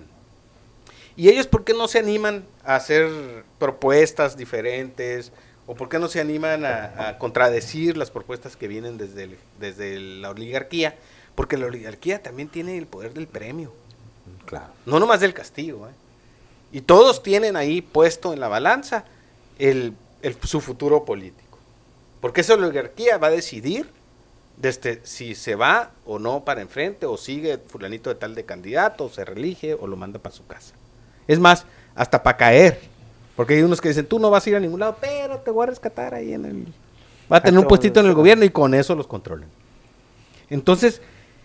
¿Y ellos por qué no se animan a hacer propuestas diferentes, o por qué no se animan a, a contradecir las propuestas que vienen desde, el, desde la oligarquía? Porque la oligarquía también tiene el poder del premio, claro, no nomás del castigo, ¿eh? Y todos tienen ahí puesto en la balanza el, el, su futuro político. Porque esa oligarquía va a decidir desde si se va o no para enfrente, o sigue fulanito de tal de candidato, o se reelige, o lo manda para su casa. Es más, hasta para caer. Porque hay unos que dicen, tú no vas a ir a ningún lado, pero te voy a rescatar ahí en el... Va a tener un puestito en el gobierno y con eso los controlan. Entonces,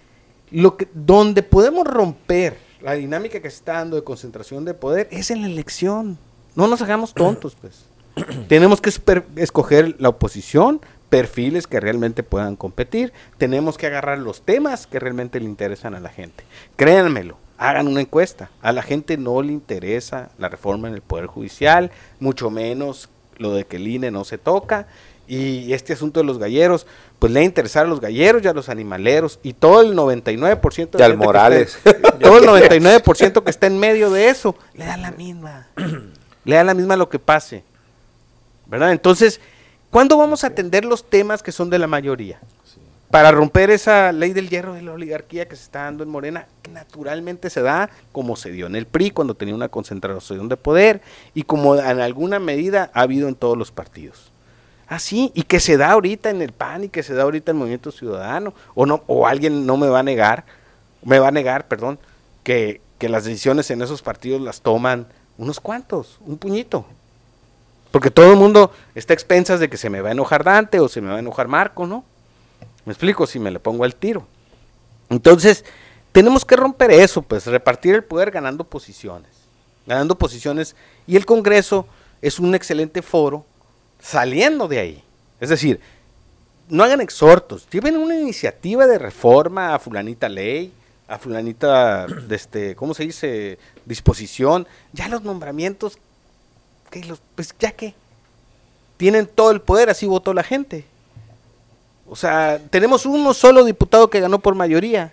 lo que, donde podemos romper la dinámica que se está dando de concentración de poder es en la elección. No nos hagamos tontos, pues. Tenemos que esper- escoger la oposición, perfiles que realmente puedan competir. Tenemos que agarrar los temas que realmente le interesan a la gente. Créanmelo, hagan una encuesta. A la gente no le interesa la reforma en el Poder Judicial, mucho menos lo de que el I N E no se toca. Y este asunto de los galleros, pues le va a interesar a los galleros y a los animaleros, y todo el noventa y nueve por ciento de, de Morales, todo el noventa y nueve por ciento que está en medio de eso, le da la misma, le da la misma lo que pase, ¿verdad? Entonces, ¿cuándo vamos a atender los temas que son de la mayoría? Sí. Para romper esa ley del hierro de la oligarquía que se está dando en Morena, que naturalmente se da como se dio en el P R I cuando tenía una concentración de poder, y como en alguna medida ha habido en todos los partidos. Así, y que se da ahorita en el P A N y que se da ahorita en el Movimiento Ciudadano, o no, o alguien no me va a negar, me va a negar, perdón, que, que las decisiones en esos partidos las toman unos cuantos, un puñito. Porque todo el mundo está a expensas de que se me va a enojar Dante o se me va a enojar Marco, ¿no? Me explico, si me le pongo al tiro. Entonces, tenemos que romper eso, pues, repartir el poder ganando posiciones, ganando posiciones, y el Congreso es un excelente foro saliendo de ahí. Es decir, no hagan exhortos, lleven una iniciativa de reforma a fulanita ley, a fulanita, de este, ¿cómo se dice? Disposición. Ya los nombramientos, ¿qué los, pues ya que tienen todo el poder, así votó la gente. O sea, tenemos uno solo diputado que ganó por mayoría.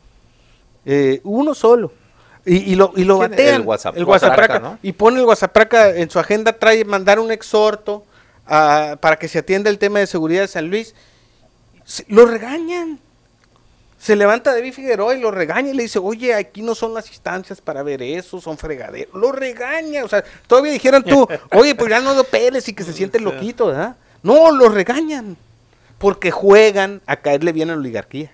Eh, uno solo. Y, y lo, y lo batean. El WhatsApp, el Guasapraca, ¿no? Y pone el Guasapraca en su agenda, trae mandar un exhorto a, para que se atienda el tema de seguridad de San Luis. Se, lo regañan. Se levanta David Figueroa y lo regaña y le dice, oye, aquí no son las instancias para ver eso, son fregaderos. Lo regaña, o sea, todavía dijeron tú, oye, pues ya no lo peles y que se siente loquito, ¿verdad? No, lo regañan, porque juegan a caerle bien a la oligarquía.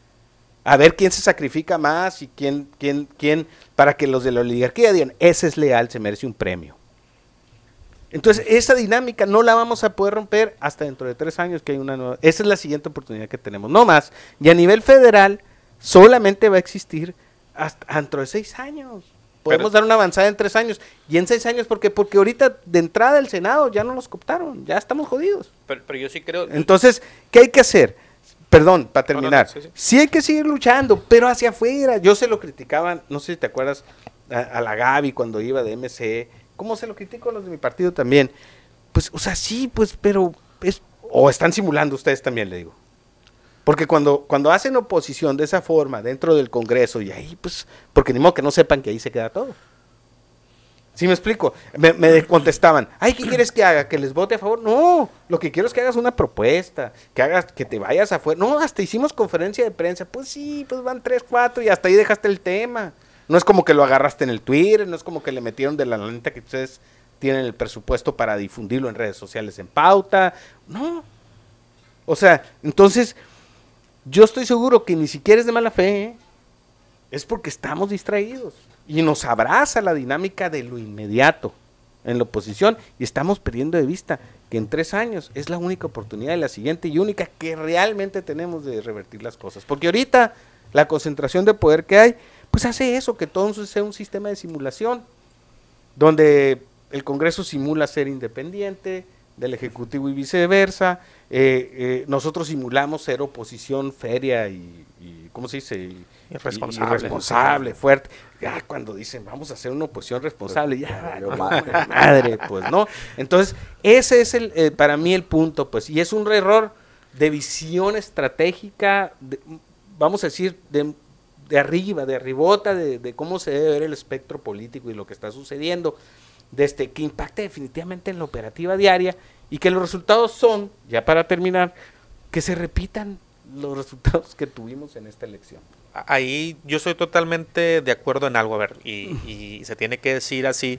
A ver quién se sacrifica más y quién, quién, quién, para que los de la oligarquía digan, ese es leal, se merece un premio. Entonces, esa dinámica no la vamos a poder romper hasta dentro de tres años que hay una nueva. Esa es la siguiente oportunidad que tenemos, no más. Y a nivel federal, solamente va a existir hasta dentro de seis años. Podemos Pero, dar una avanzada en tres años. Y en seis años, ¿por qué? Porque ahorita de entrada el Senado ya no nos cooptaron, ya estamos jodidos. Pero, pero yo sí creo... Entonces, ¿qué hay que hacer? Perdón, para terminar. No, no, sí, sí. sí hay que seguir luchando, pero hacia afuera. Yo se lo criticaban, no sé si te acuerdas, a, a la Gaby cuando iba de M C E. ¿Cómo se lo critico a los de mi partido también? Pues, o sea, sí, pues, pero... Es, o están simulando ustedes también, le digo. Porque cuando, cuando hacen oposición de esa forma dentro del Congreso, y ahí, pues, porque ni modo que no sepan que ahí se queda todo. ¿Sí me explico? Me, me contestaban, ay, ¿qué quieres que haga? ¿Que les vote a favor? No, lo que quiero es que hagas una propuesta, que hagas, que te vayas afuera. No, hasta hicimos conferencia de prensa. Pues sí, pues van tres, cuatro y hasta ahí dejaste el tema. No es como que lo agarraste en el Twitter, no es como que le metieron de la lanita que ustedes tienen el presupuesto para difundirlo en redes sociales en pauta. No. O sea, entonces, yo estoy seguro que ni siquiera es de mala fe, ¿eh? Es porque estamos distraídos. Y nos abraza la dinámica de lo inmediato en la oposición y estamos perdiendo de vista que en tres años es la única oportunidad y la siguiente y única que realmente tenemos de revertir las cosas. Porque ahorita la concentración de poder que hay, pues hace eso, que todo sea un sistema de simulación, donde el Congreso simula ser independiente del Ejecutivo y viceversa, eh, eh, nosotros simulamos ser oposición feria y, y ¿cómo se dice? Y, irresponsable. irresponsable, fuerte. Ya cuando dicen, vamos a hacer una oposición responsable, ya, no, madre, madre, pues, ¿no? Entonces, ese es el, eh, para mí el punto, pues, y es un error de visión estratégica, de, vamos a decir, de, de arriba, de arribota, de, de cómo se debe ver el espectro político y lo que está sucediendo, desde que impacte definitivamente en la operativa diaria y que los resultados son, ya para terminar, que se repitan los resultados que tuvimos en esta elección. Ahí yo estoy totalmente de acuerdo en algo, a ver, y, y se tiene que decir así,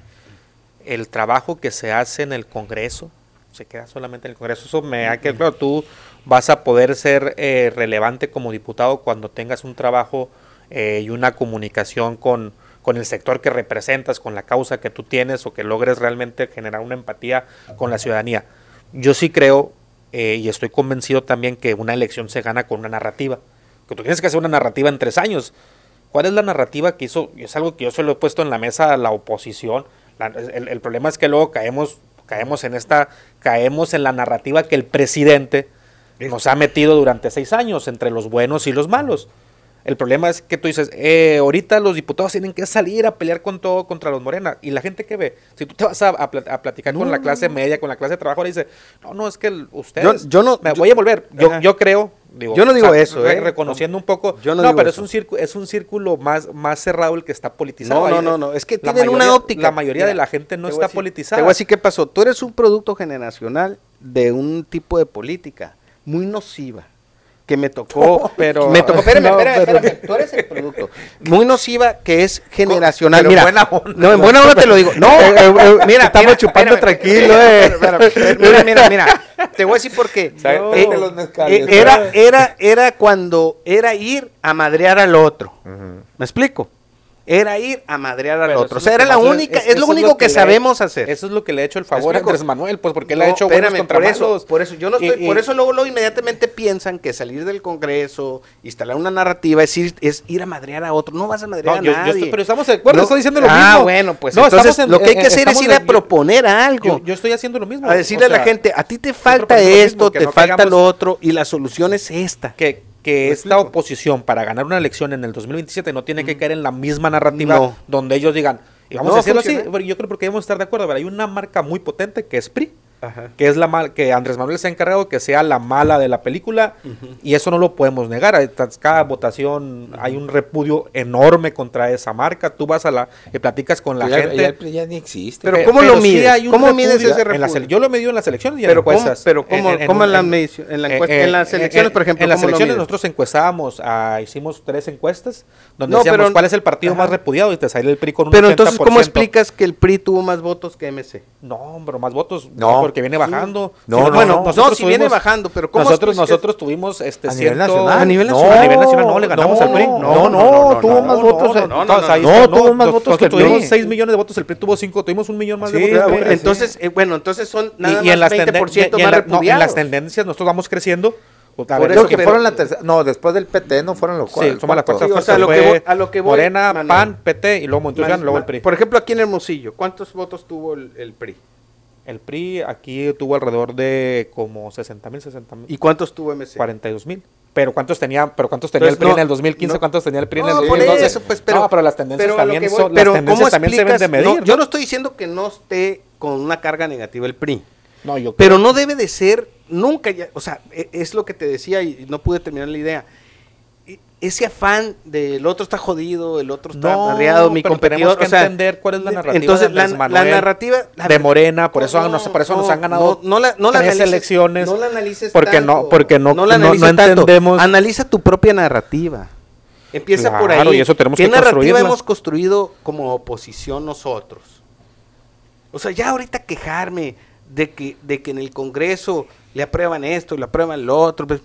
el trabajo que se hace en el Congreso, se queda solamente en el Congreso, eso me ha quedado claro, tú vas a poder ser eh, relevante como diputado cuando tengas un trabajo eh, y una comunicación con, con el sector que representas, con la causa que tú tienes o que logres realmente generar una empatía con la ciudadanía. Yo sí creo eh, y estoy convencido también que una elección se gana con una narrativa, que tú tienes que hacer una narrativa en tres años. ¿Cuál es la narrativa que hizo? Es algo que yo se lo he puesto en la mesa a la oposición. La, el, el problema es que luego caemos, caemos en esta, caemos en la narrativa que el presidente nos ha metido durante seis años entre los buenos y los malos. El problema es que tú dices, eh, ahorita los diputados tienen que salir a pelear con todo contra los Morena. ¿Y la gente qué ve? Si tú te vas a, a, a platicar no, con la clase media, con la clase de trabajo, le dice, no, no, es que el, ustedes, yo, yo no, me yo, voy a volver. Yo, yo creo, digo, yo no digo o sea, eso, re, eh, reconociendo no, un poco, yo no, no digo pero eso. es un círculo, es un círculo más, más cerrado el que está politizado. No, no, Ahí, no, no, es que la tienen mayoría, una óptica. La mayoría Mira, de la gente no está decir, politizada. Te voy a decir qué pasó. Tú eres un producto generacional de un tipo de política muy nociva. Que me tocó, oh, pero me tocó, espérame, no, espérame, pero, espérame, tú eres el producto, muy nociva que es generacional, pero mira, buena onda, no, en buena onda te lo digo, no, eh, eh, mira, estamos mira, chupando espérame, tranquilo, eh, espérame, espérame, mira, mira, mira, te voy a decir por qué, no, eh, los mezcales, eh, era, era, era cuando, era ir a madrear al otro, uh-huh. ¿Me explico? Era ir a madrear al pero otro. O sea, era la única, es, es lo único es lo que, que sabemos hacer. Eso es lo que le ha hecho el favor a Andrés Manuel, pues porque no, le ha hecho espérame, buenos contra por eso, malos. por eso, yo no estoy, y, por eso luego, luego inmediatamente piensan que salir del Congreso, instalar una narrativa, es ir, es ir a madrear a otro. No vas a madrear no, a yo, nadie. Yo estoy, pero estamos de acuerdo, no, estoy diciendo lo ah, mismo. Ah, bueno, pues no, entonces en, lo que hay que eh, hacer es ir a yo, proponer algo. Yo, yo estoy haciendo lo mismo. A decirle o sea, a la gente, a ti te falta esto, mismo, te no falta caigamos, lo otro, y la solución es esta. Que que esta oposición para ganar una elección en el dos mil veintisiete no tiene que caer en la misma narrativa no. donde ellos digan, y vamos no, a decirlo funciona. así, yo creo que debemos estar de acuerdo, pero hay una marca muy potente que es P R I, Ajá. que es la mal, que Andrés Manuel se ha encargado que sea la mala de la película, uh-huh. y eso no lo podemos negar. Cada votación uh-huh. hay un repudio enorme contra esa marca. Tú vas a la y platicas con la ya, gente. Ya, ya ni existe. Pero ¿cómo pero lo mides? Sí ¿Cómo mides ese repudio? En la, yo lo he medido en las elecciones y en pero encuestas. ¿Cómo, pero ¿cómo, en, en, ¿cómo en, en, la en, la encuesta, en, en las elecciones, en, por ejemplo? En las ¿cómo elecciones nosotros encuestábamos, uh, hicimos tres encuestas donde no, decíamos pero, cuál es el partido ajá. más repudiado y te sale el P R I con un pero ochenta por ciento. Entonces, ¿cómo explicas que el P R I tuvo más votos que M C? No, pero más votos, no, porque viene bajando. No, si no, bueno, no, nosotros no, si viene bajando, pero ¿cómo nosotros nosotros tuvimos este a ciento, nivel nacional, a nivel nacional, no, a nivel nacional no le ganamos no, al P R I. No, no, no, no tuvo más votos. No, no, no, no, tuvo más votos que el P R I. Tuvimos seis millones de votos, el P R I tuvo cinco, tuvimos un millón más de votos. Entonces, bueno, entonces son nada y en más veinte por ciento más repudiados. En las tendencias nosotros vamos creciendo. Por eso que fueron la tercera, no, después del P T no fueron los cuatro. Sí, somos la cuarta sí, o sea, lo que, a lo que voy, Morena, Manuel, P A N, P T y luego Montoya, luego el P R I. Por ejemplo, aquí en Hermosillo, ¿cuántos votos tuvo el, el P R I? El P R I aquí tuvo alrededor de como sesenta mil, sesenta mil. ¿Y cuántos tuvo M C? cuarenta y dos mil. Pero ¿cuántos tenía, pero cuántos tenía Entonces, el P R I no, en el dos mil quince? No, ¿cuántos tenía el P R I no, en el dos mil doce? Eso, pues, pero, no, pero las tendencias pero también, voy, son, pero las tendencias también se deben de medir. No, ¿no? Yo no estoy diciendo que no esté con una carga negativa el P R I. No, yo pero no debe de ser nunca, ya, o sea, es lo que te decía y no pude terminar la idea. Ese afán del otro está jodido, el otro está no, arreado, mi pero competidor, tenemos que o sea, entender cuál es la narrativa entonces, de Andrés la, Manuel, la narrativa la, de Morena, por eso, no, no, por eso no, nos han ganado no, no la, no la tres analices, elecciones. No la analices porque tanto, no, porque no, no, la no, no entendemos. Tanto. Analiza tu propia narrativa. Empieza claro, por ahí. Y eso tenemos ¿Qué que narrativa hemos construido como oposición nosotros? O sea, ya ahorita quejarme de que, de que en el Congreso le aprueban esto, le aprueban lo otro, pues,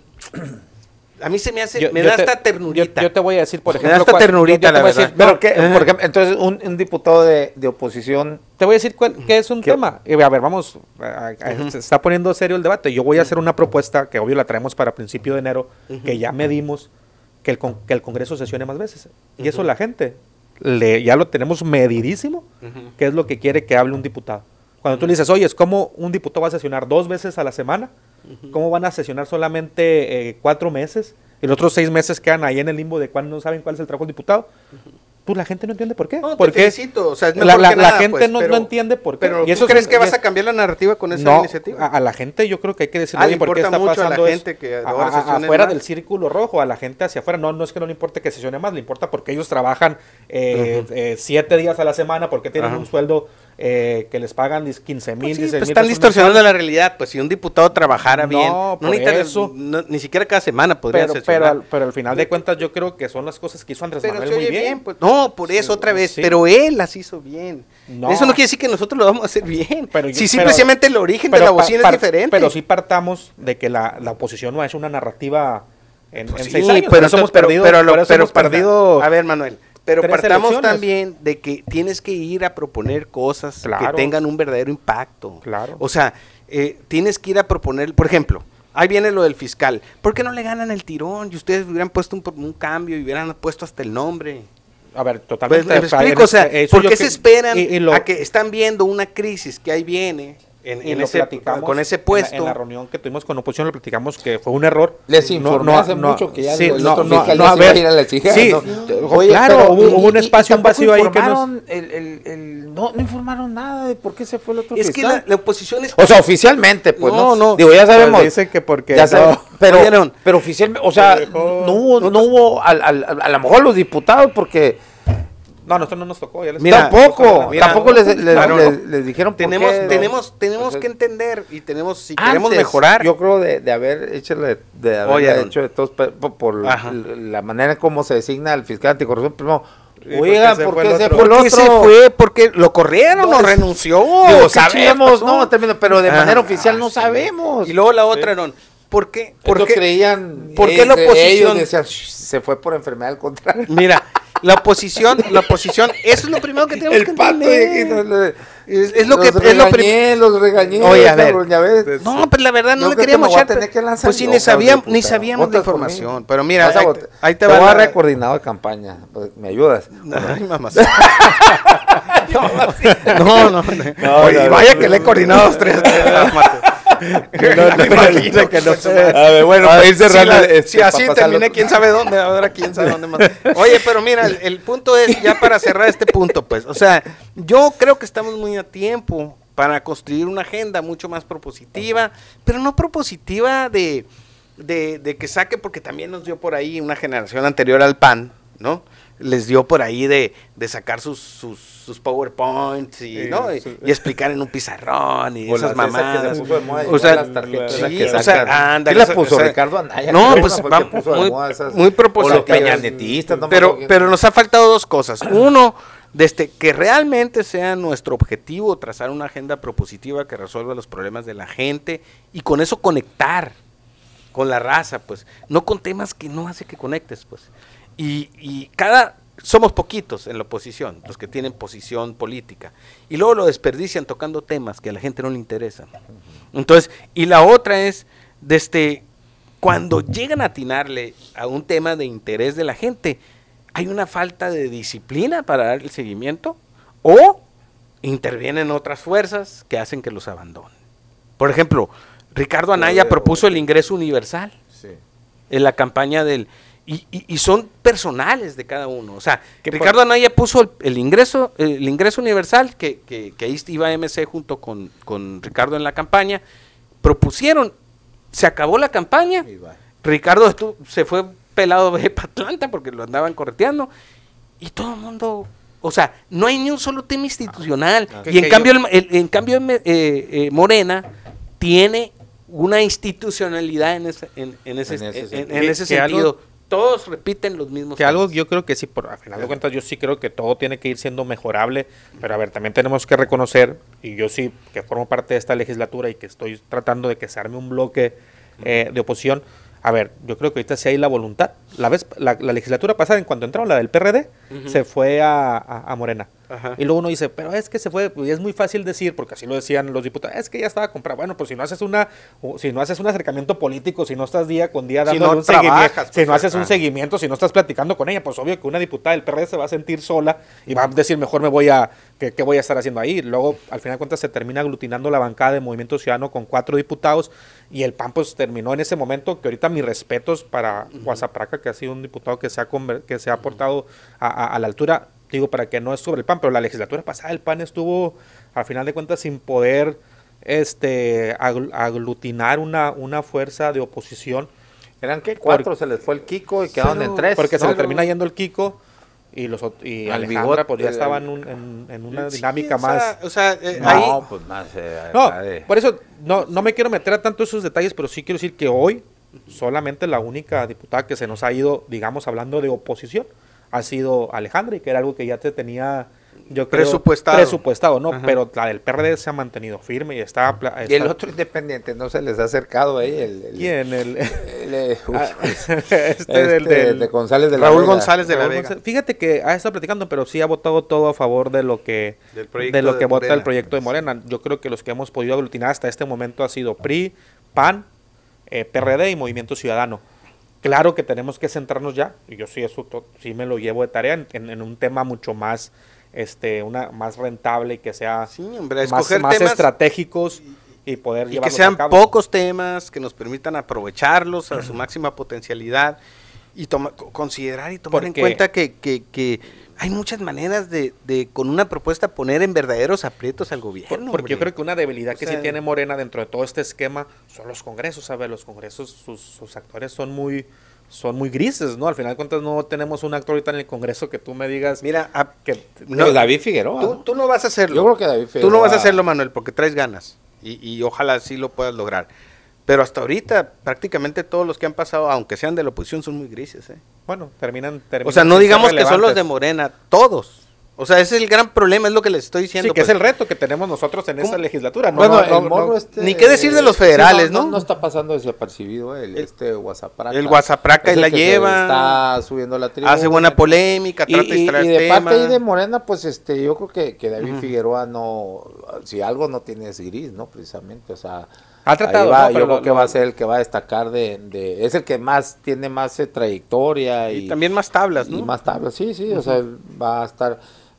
a mí se me hace, yo, me yo da te, hasta ternurita. Yo, yo te voy a decir, por ejemplo, me da hasta ternurita, yo, yo la verdad. Decir, pero no, que, por ejemplo, entonces un, un diputado de, de oposición. Te voy a decir cuál, qué es un ¿Qué? tema. Y a ver, vamos, a, a, uh-huh. se está poniendo serio el debate. Yo voy a hacer una propuesta que obvio la traemos para principio de enero, uh-huh. que ya medimos que el, que el Congreso sesione más veces. Y uh-huh. eso la gente le, ya lo tenemos medidísimo, uh-huh. qué es lo que quiere que hable un diputado. Cuando tú le dices, oye, ¿cómo un diputado va a sesionar dos veces a la semana? Uh-huh. ¿Cómo van a sesionar solamente eh, cuatro meses? Y los otros seis meses quedan ahí en el limbo de cuando no saben cuál es el trabajo del diputado. Uh-huh. Pues la gente no entiende por qué. No, ¿Por te qué? felicito. O sea, es la, mejor la, que la nada, gente pues, no, pero, no entiende por qué. Pero ¿Y ¿tú crees que vas a cambiar la narrativa con esa no, iniciativa? A, a la gente yo creo que hay que decirle, ah, oye, ¿por qué está mucho pasando a la eso? gente que a, ahora a, afuera más. Del círculo rojo, a la gente hacia afuera. No, no es que no le importe que sesione más, le importa porque ellos trabajan eh, uh-huh. eh, siete días a la semana, porque tienen uh-huh. un sueldo eh, que les pagan quince mil, pues sí, dieciséis pues mil. Están distorsionando la realidad. Pues si un diputado trabajara no, bien, no eso, no, ni siquiera cada semana podría pero, pero, al, pero al final de cuentas yo creo que son las cosas que hizo Andrés pero Manuel muy bien. bien pues, no, por eso sí, otra vez, sí. Pero él las hizo bien. No. Eso no quiere decir que nosotros lo vamos a hacer bien. Pero, si pero, simplemente el origen pero, de la bocina par, es diferente. Pero sí partamos de que la, la oposición no ha hecho una narrativa en, pues en sí, seis años. Pero hemos perdido, pero, lo, pero hemos perdido. A ver, Manuel. Pero partamos elecciones. También de que tienes que ir a proponer cosas claro. que tengan un verdadero impacto. Claro. O sea, eh, tienes que ir a proponer, por ejemplo, ahí viene lo del fiscal. ¿Por qué no le ganan el tirón? Y ustedes hubieran puesto un, un cambio y hubieran puesto hasta el nombre. A ver, totalmente. Pues, me explico, o sea, ¿por qué se que, esperan y, y lo, a que están viendo una crisis que ahí viene? En, en ese, con ese puesto. En la, en la reunión que tuvimos con oposición, lo platicamos que fue un error. Les informé no, hace no, mucho que ya sí, el no, otro no, fiscal no, ya a se iba ver, a ir a la chica. Sí, no. Oye, claro, hubo, hubo un espacio, un vacío ahí que nos... El, el, el, no, no informaron nada de por qué se fue el otro es fiscal. Es que la, la oposición es... O sea, oficialmente, pues, no. No, no. Digo, ya sabemos. Pues dice que porque... Ya sabemos, no. pero, ¿Oyeron? pero oficialmente, o sea, no hubo, no hubo a, a, a lo mejor los diputados, porque... No, nosotros no nos tocó. Ya les mira, tampoco, mira, tampoco les, les, claro, les, les dijeron por tenemos, qué, tenemos, ¿no? tenemos Entonces, que entender y tenemos, si antes, queremos mejorar. Yo creo de, de haber hecho de, de haber Oye, hecho de todos por, por la manera en cómo se designa el fiscal anticorrupción. Primero, oiga, ¿por qué se fue el otro? ¿Por qué se fue? ¿Porque lo corrieron o renunció? Digo, sabemos, no, pero de manera ah, oficial no sabemos. Y luego la otra, sí. no. ¿Por qué? ¿Por qué creían? ¿Por qué la oposición decían, se fue por enfermedad al contrario? Mira, la oposición, la oposición, eso es lo primero que tenemos el que pato entender. Y, es, es lo los que regañé, es lo prim... los regañé. Oye, a ver. Cabrón, ya ves. No, pero la verdad no yo le queríamos echar. Pues si ni sabíamos, ni sabíamos la información. Pero mira, ahí, te, ahí te va. Te voy a la... coordinado de campaña. ¿Me ayudas? Ay, mamá. no, no, no. no Oye, no, vaya no, que no, le he coordinado los tres. No, no, imagino que no se a ver, bueno, para ir cerrando. Si, la, este, si así terminé, quién sabe dónde, ahora quién sabe dónde más. Oye, pero mira, el, el punto es, ya para cerrar este punto, pues, o sea, yo creo que estamos muy a tiempo para construir una agenda mucho más propositiva, pero no propositiva de, de, de que saque, porque también nos dio por ahí una generación anterior al P A N, ¿no? Les dio por ahí de, de sacar sus, sus, sus PowerPoints y, sí, ¿no? Sí. Y, y explicar en un pizarrón y o esas mamadas. O sea, las tarjetas sí, que o sea, anda, ¿qué la puso o sea, Ricardo Anaya? No, pues vamos, muy, muy propositiva. Peñanetistas, no pero, pero nos ha faltado dos cosas. Uno, desde que realmente sea nuestro objetivo trazar una agenda propositiva que resuelva los problemas de la gente y con eso conectar con la raza, pues, no con temas que no hace que conectes, pues. Y, y cada, somos poquitos en la oposición, los que tienen posición política, y luego lo desperdician tocando temas que a la gente no le interesan. Entonces, y la otra es, desde cuando llegan a atinarle a un tema de interés de la gente, hay una falta de disciplina para dar el seguimiento, o intervienen otras fuerzas que hacen que los abandonen. Por ejemplo, Ricardo Anaya propuso el ingreso universal sí. en la campaña del... Y, y, y son personales de cada uno. O sea, que Ricardo por... Anaya puso el, el ingreso el ingreso universal, que, que, que ahí iba M C junto con, con Ricardo en la campaña, propusieron, se acabó la campaña, Ricardo estuvo, se fue pelado de Atlanta porque lo andaban correteando, y todo el mundo, o sea, no hay ni un solo tema institucional, ah, y en cambio, yo... el, el, en cambio eh, eh, Morena tiene una institucionalidad en ese, en, en ese, en ese, en, en ese que, sentido. Que algo, todos repiten los mismos que temas. Algo yo creo que sí, por a final de cuentas yo sí creo que todo tiene que ir siendo mejorable, pero a ver, también tenemos que reconocer, y yo sí que formo parte de esta legislatura y que estoy tratando de que se arme un bloque eh, de oposición. A ver, yo creo que ahorita sí hay la voluntad. La vez la, la legislatura pasada, en cuanto entraron la del P R D, uh-huh. se fue a, a, a Morena. Ajá. Y luego uno dice, pero es que se fue, y es muy fácil decir, porque así lo decían los diputados, es que ya estaba comprado. Bueno, pues si no haces una, si no haces un acercamiento político, si no estás día con día dando si no un seguimiento, pues, si no haces ah. un seguimiento, si no estás platicando con ella, pues obvio que una diputada del P R D se va a sentir sola y va a decir, mejor me voy a, ¿qué, qué voy a estar haciendo ahí? Luego, al final de cuentas, se termina aglutinando la bancada de Movimiento Ciudadano con cuatro diputados, y el P A N pues terminó en ese momento, que ahorita mis respetos para uh-huh. Guasapraca, que ha sido un diputado que se ha, conver- que se ha aportado a, a, a la altura. Digo, para que no es sobre el P A N, pero la legislatura pasada el P A N estuvo, al final de cuentas, sin poder este agl- aglutinar una, una fuerza de oposición. ¿Eran qué? Cuatro, por, se les fue el Kiko y quedaron en tres. Porque solo, se le termina yendo el Kiko y los y Alejandra bigote, pues ya estaban en, un, en, en una sí, dinámica o sea, más. O sea, eh, no, ahí, pues más. Eh, no, de... por eso no, no me quiero meter a tanto esos detalles, pero sí quiero decir que hoy solamente la única diputada que se nos ha ido, digamos, hablando de oposición, ha sido Alejandra, y que era algo que ya te tenía, yo creo, presupuestado, presupuestado ¿no? Ajá. Pero la del P R D se ha mantenido firme y está... está y el otro independiente no se les ha acercado ahí. El, el, ¿Quién? El, el, el uf, este, este del, del, de González de la Raúl Vega. González de la Raúl Vega. González. Fíjate que ha estado platicando, pero sí ha votado todo a favor de lo que de lo que de vota el proyecto de Morena. Yo creo que los que hemos podido aglutinar hasta este momento ha sido P R I, P A N, eh, P R D y Movimiento Ciudadano. Claro que tenemos que centrarnos ya, y yo sí eso to, sí me lo llevo de tarea en, en, en un tema mucho más este una más rentable y que sea sí, hombre, más, más estratégicos y, y poder y que sean pocos temas que nos permitan aprovecharlos a su máxima potencialidad y toma, considerar y tomar Porque, en cuenta que, que, que hay muchas maneras de, de con una propuesta poner en verdaderos aprietos al gobierno. Porque hombre. yo creo que una debilidad o que sea, sí tiene Morena dentro de todo este esquema son los congresos, ¿sabes? Los congresos, sus, sus actores son muy son muy grises, ¿no? Al final de cuentas no tenemos un actor ahorita en el Congreso que tú me digas... Mira, a, que no, David Figueroa. Tú, tú no vas a hacerlo. Yo creo que David Figueroa... Tú no vas a hacerlo, Manuel, porque traes ganas y, y ojalá sí lo puedas lograr. Pero hasta ahorita prácticamente todos los que han pasado, aunque sean de la oposición, son muy grises, ¿eh? Bueno, terminan... terminan o sea, no digamos que son los de Morena, todos. O sea, ese es el gran problema, es lo que les estoy diciendo. Sí, que pues. es el reto que tenemos nosotros en esta legislatura. No, bueno, no, el no, morro no, este, ni qué decir de los federales, sí, no, ¿no? ¿no? No está pasando desapercibido el, este Guasapraca. El Guasapraca y la lleva. Está subiendo la tribuna. Hace buena polémica, y, trata de extraer Y, y de tema. parte ahí de Morena, pues este, yo creo que, que David uh-huh. Figueroa no, si algo no tiene es gris, ¿no? Precisamente, o sea... Ha tratado, va, no, yo pero creo lo, que va a ser el que va a destacar de, de es el que más tiene más eh, trayectoria y, y también más tablas, ¿no? Y más tablas, sí, sí, uh-huh. o sea, va a estar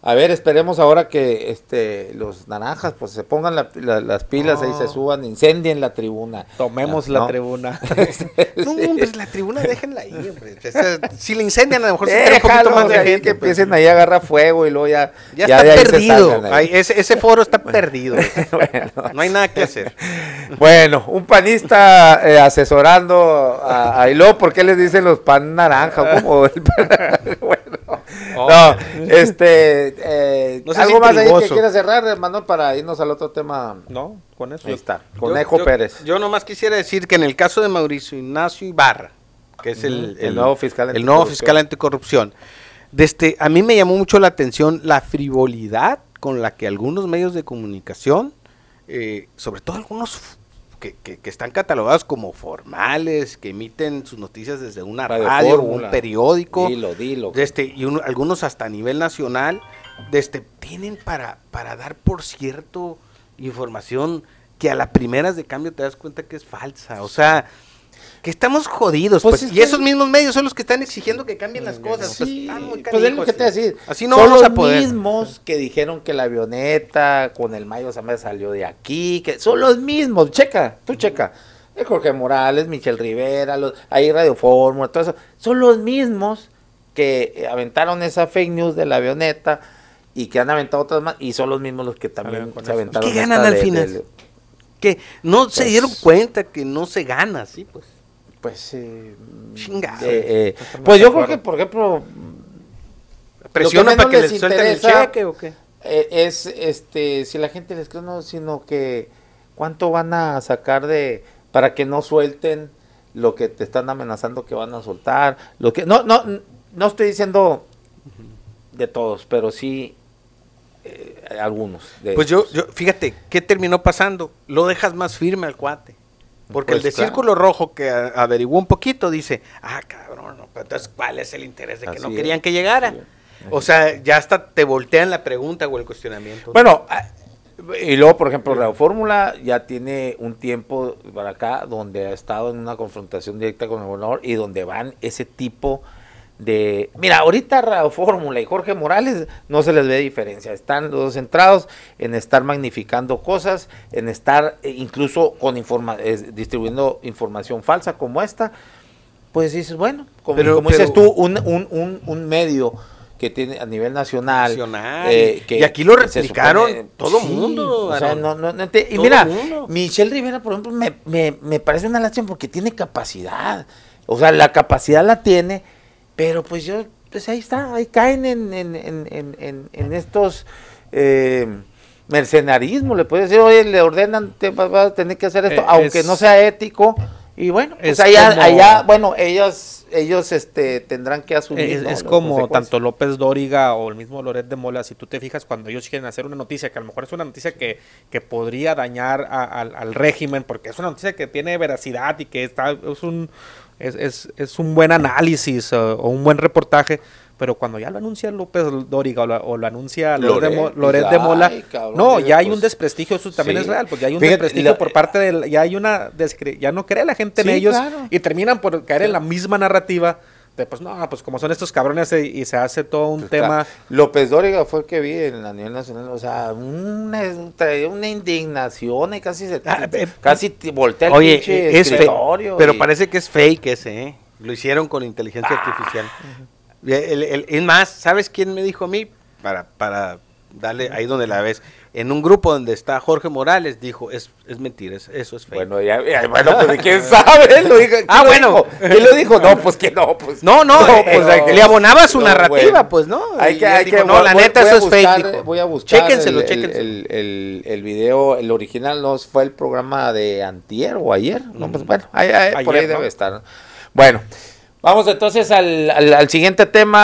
A ver, esperemos ahora que este los naranjas pues se pongan la, la, las pilas, No. ahí se suban, incendien la tribuna. Tomemos Ah, la ¿no? tribuna. No, pues la tribuna déjenla ahí, hombre. O sea, si la incendian, a lo mejor se entera un poquito Déjalo, más de ahí gente. que pues. empiecen ahí a agarrar fuego y luego ya, Ya, ya de está ahí se perdido. salgan ahí. Ahí, ese, ese foro está perdido. Bueno. No hay nada que hacer. Bueno, un panista eh, asesorando a, a y luego, ¿por qué les dicen los pan naranja? ¿Cómo? El pan- bueno, Oh. no, este, eh, No seas algo más ahí que intrigoso. quieras cerrar, Manuel, para irnos al otro tema. No, con eso. Ahí está, Yo- Conejo yo- Pérez, Yo nomás quisiera decir que en el caso de Mauricio Ignacio Ibarra, que es el, Ujú, el nuevo fiscal el nuevo anticorrupción. fiscal anticorrupción, desde, a mí me llamó mucho la atención la frivolidad con la que algunos medios de comunicación, eh, sobre todo algunos f- que, que- que están catalogados como formales, que emiten sus noticias desde una Radio radio, Fórmula. un periódico, dilo, dilo. de este, y uno- algunos hasta a nivel nacional, de este, tienen para, para dar por cierto información que a las primeras de cambio te das cuenta que es falsa. O sea, que estamos jodidos. Pues Pues, es y que- esos mismos medios son los que están exigiendo que cambien las cosas. Pues, Sí, están muy pues es lo canijos, que te voy a sí. decir. Así no Son vamos los a poder. mismos que dijeron que la avioneta con el Mayo Zambada salió de aquí, que son los mismos. Checa, tú checa. Eh, Jorge Morales, Michel Rivera, los, ahí Radio Fórmula, todo eso. Son los mismos que eh, aventaron esa fake news de la avioneta y que han aventado otras más. Y son los mismos los que también Salieron con se eso. aventaron. ¿Y qué ganan esta al de- final? de- Que no se Pues- dieron cuenta que no se gana, sí, pues. pues, eh, Chingado. eh, eh, Totalmente pues yo de creo acuerdo. que, por ejemplo, ¿Presiona menos para que les les suelten el interesa- cheque o qué? Eh, es este si la gente les cree, no, sino que cuánto van a sacar de para que no suelten lo que te están amenazando que van a soltar, lo que no no no estoy diciendo de todos, pero sí eh, algunos de Pues yo, estos. yo, fíjate, ¿qué terminó pasando? Lo dejas más firme al cuate. Porque Pues el de claro. Círculo Rojo, que a- averiguó un poquito, dice, ah, cabrón, no, pero entonces, ¿cuál es el interés de que Así no es. querían que llegara? Sí. O sea, ya hasta te voltean la pregunta o el cuestionamiento. Bueno, ah, y luego, por ejemplo, Radio Fórmula ya tiene un tiempo para acá donde ha estado en una confrontación directa con el gobernador y donde van ese tipo de... Mira, ahorita Radio Fórmula y Jorge Morales no se les ve diferencia. Están los dos centrados en estar magnificando cosas, en estar eh, incluso con informa eh, distribuyendo información falsa como esta. Pues dices, bueno, como, Pero- como dices pero- tú, un, un, un, un medio que tiene a nivel nacional. Nacional. eh, que- Y aquí lo que se replicaron supone- todo sí, mundo, O sea, Aaron. no, no, no te- y Todo mira, mundo. Michelle Rivera, por ejemplo, me, me, me parece una lástima porque tiene capacidad. O sea, la capacidad la tiene, pero pues yo, pues ahí está, ahí caen en, en, en, en, en, en estos eh, mercenarismo. Le puedes decir, oye, le ordenan, te vas vas a tener que hacer esto, Eh, aunque es- no sea ético. Y bueno, pues es allá, como- allá, bueno, ellos, ellos este, tendrán que asumir. Es, ¿no? es las como consecuencias. tanto López Dóriga o el mismo Loret de Mola, si tú te fijas cuando ellos quieren hacer una noticia, que a lo mejor es una noticia que, que podría dañar a- al, al régimen, porque es una noticia que tiene veracidad y que está, es un es, es, es un buen análisis o, o un buen reportaje, pero cuando ya lo anuncia López Dóriga o, la- o lo anuncia Loret, de, Mo- Loret, Loret dice, de Mola, "Ay, cabrón", no, dice, ya hay pues, un desprestigio, eso también sí. es real, pues ya hay un Fíjate, desprestigio la- por parte del, ya hay una, descre- ya no cree la gente en Sí, ellos claro. y terminan por caer en la misma narrativa de pues no, pues como son estos cabrones eh, y se hace todo un Pues, tema. claro. López Dóriga fue el que vi en la nivel nacional, o sea, una, traía una indignación y casi se Ah, eh, casi te voltea el Oye, pinche es fake, escritorio. pero y- parece que es fake ese, ¿eh? Lo hicieron con inteligencia artificial. El- el- es más, ¿sabes quién me dijo a mí? Para, para darle ahí donde la ves. En un grupo donde está Jorge Morales, dijo, es, es mentira, es- eso es fake. Bueno, ya, ya, bueno, pues quién sabe, lo dijo, ¿quién Ah, lo bueno. dijo? ¿Quién lo dijo? No, pues que no, pues. no, no, eh, pues, eh, hay que- le abonaba su no, narrativa, bueno. pues, ¿no? Hay Y que, él hay dijo, que, no, la voy- neta, voy a eso es buscar, fake, dijo. Voy a buscar Chéquenselo, el, el- chéquenselo. El, el, el video, el original no fue el programa de antier o ayer, no, pues bueno, ahí- ahí- por Ayer, ahí ¿no? debe estar. Bueno, vamos entonces al, al, al siguiente tema.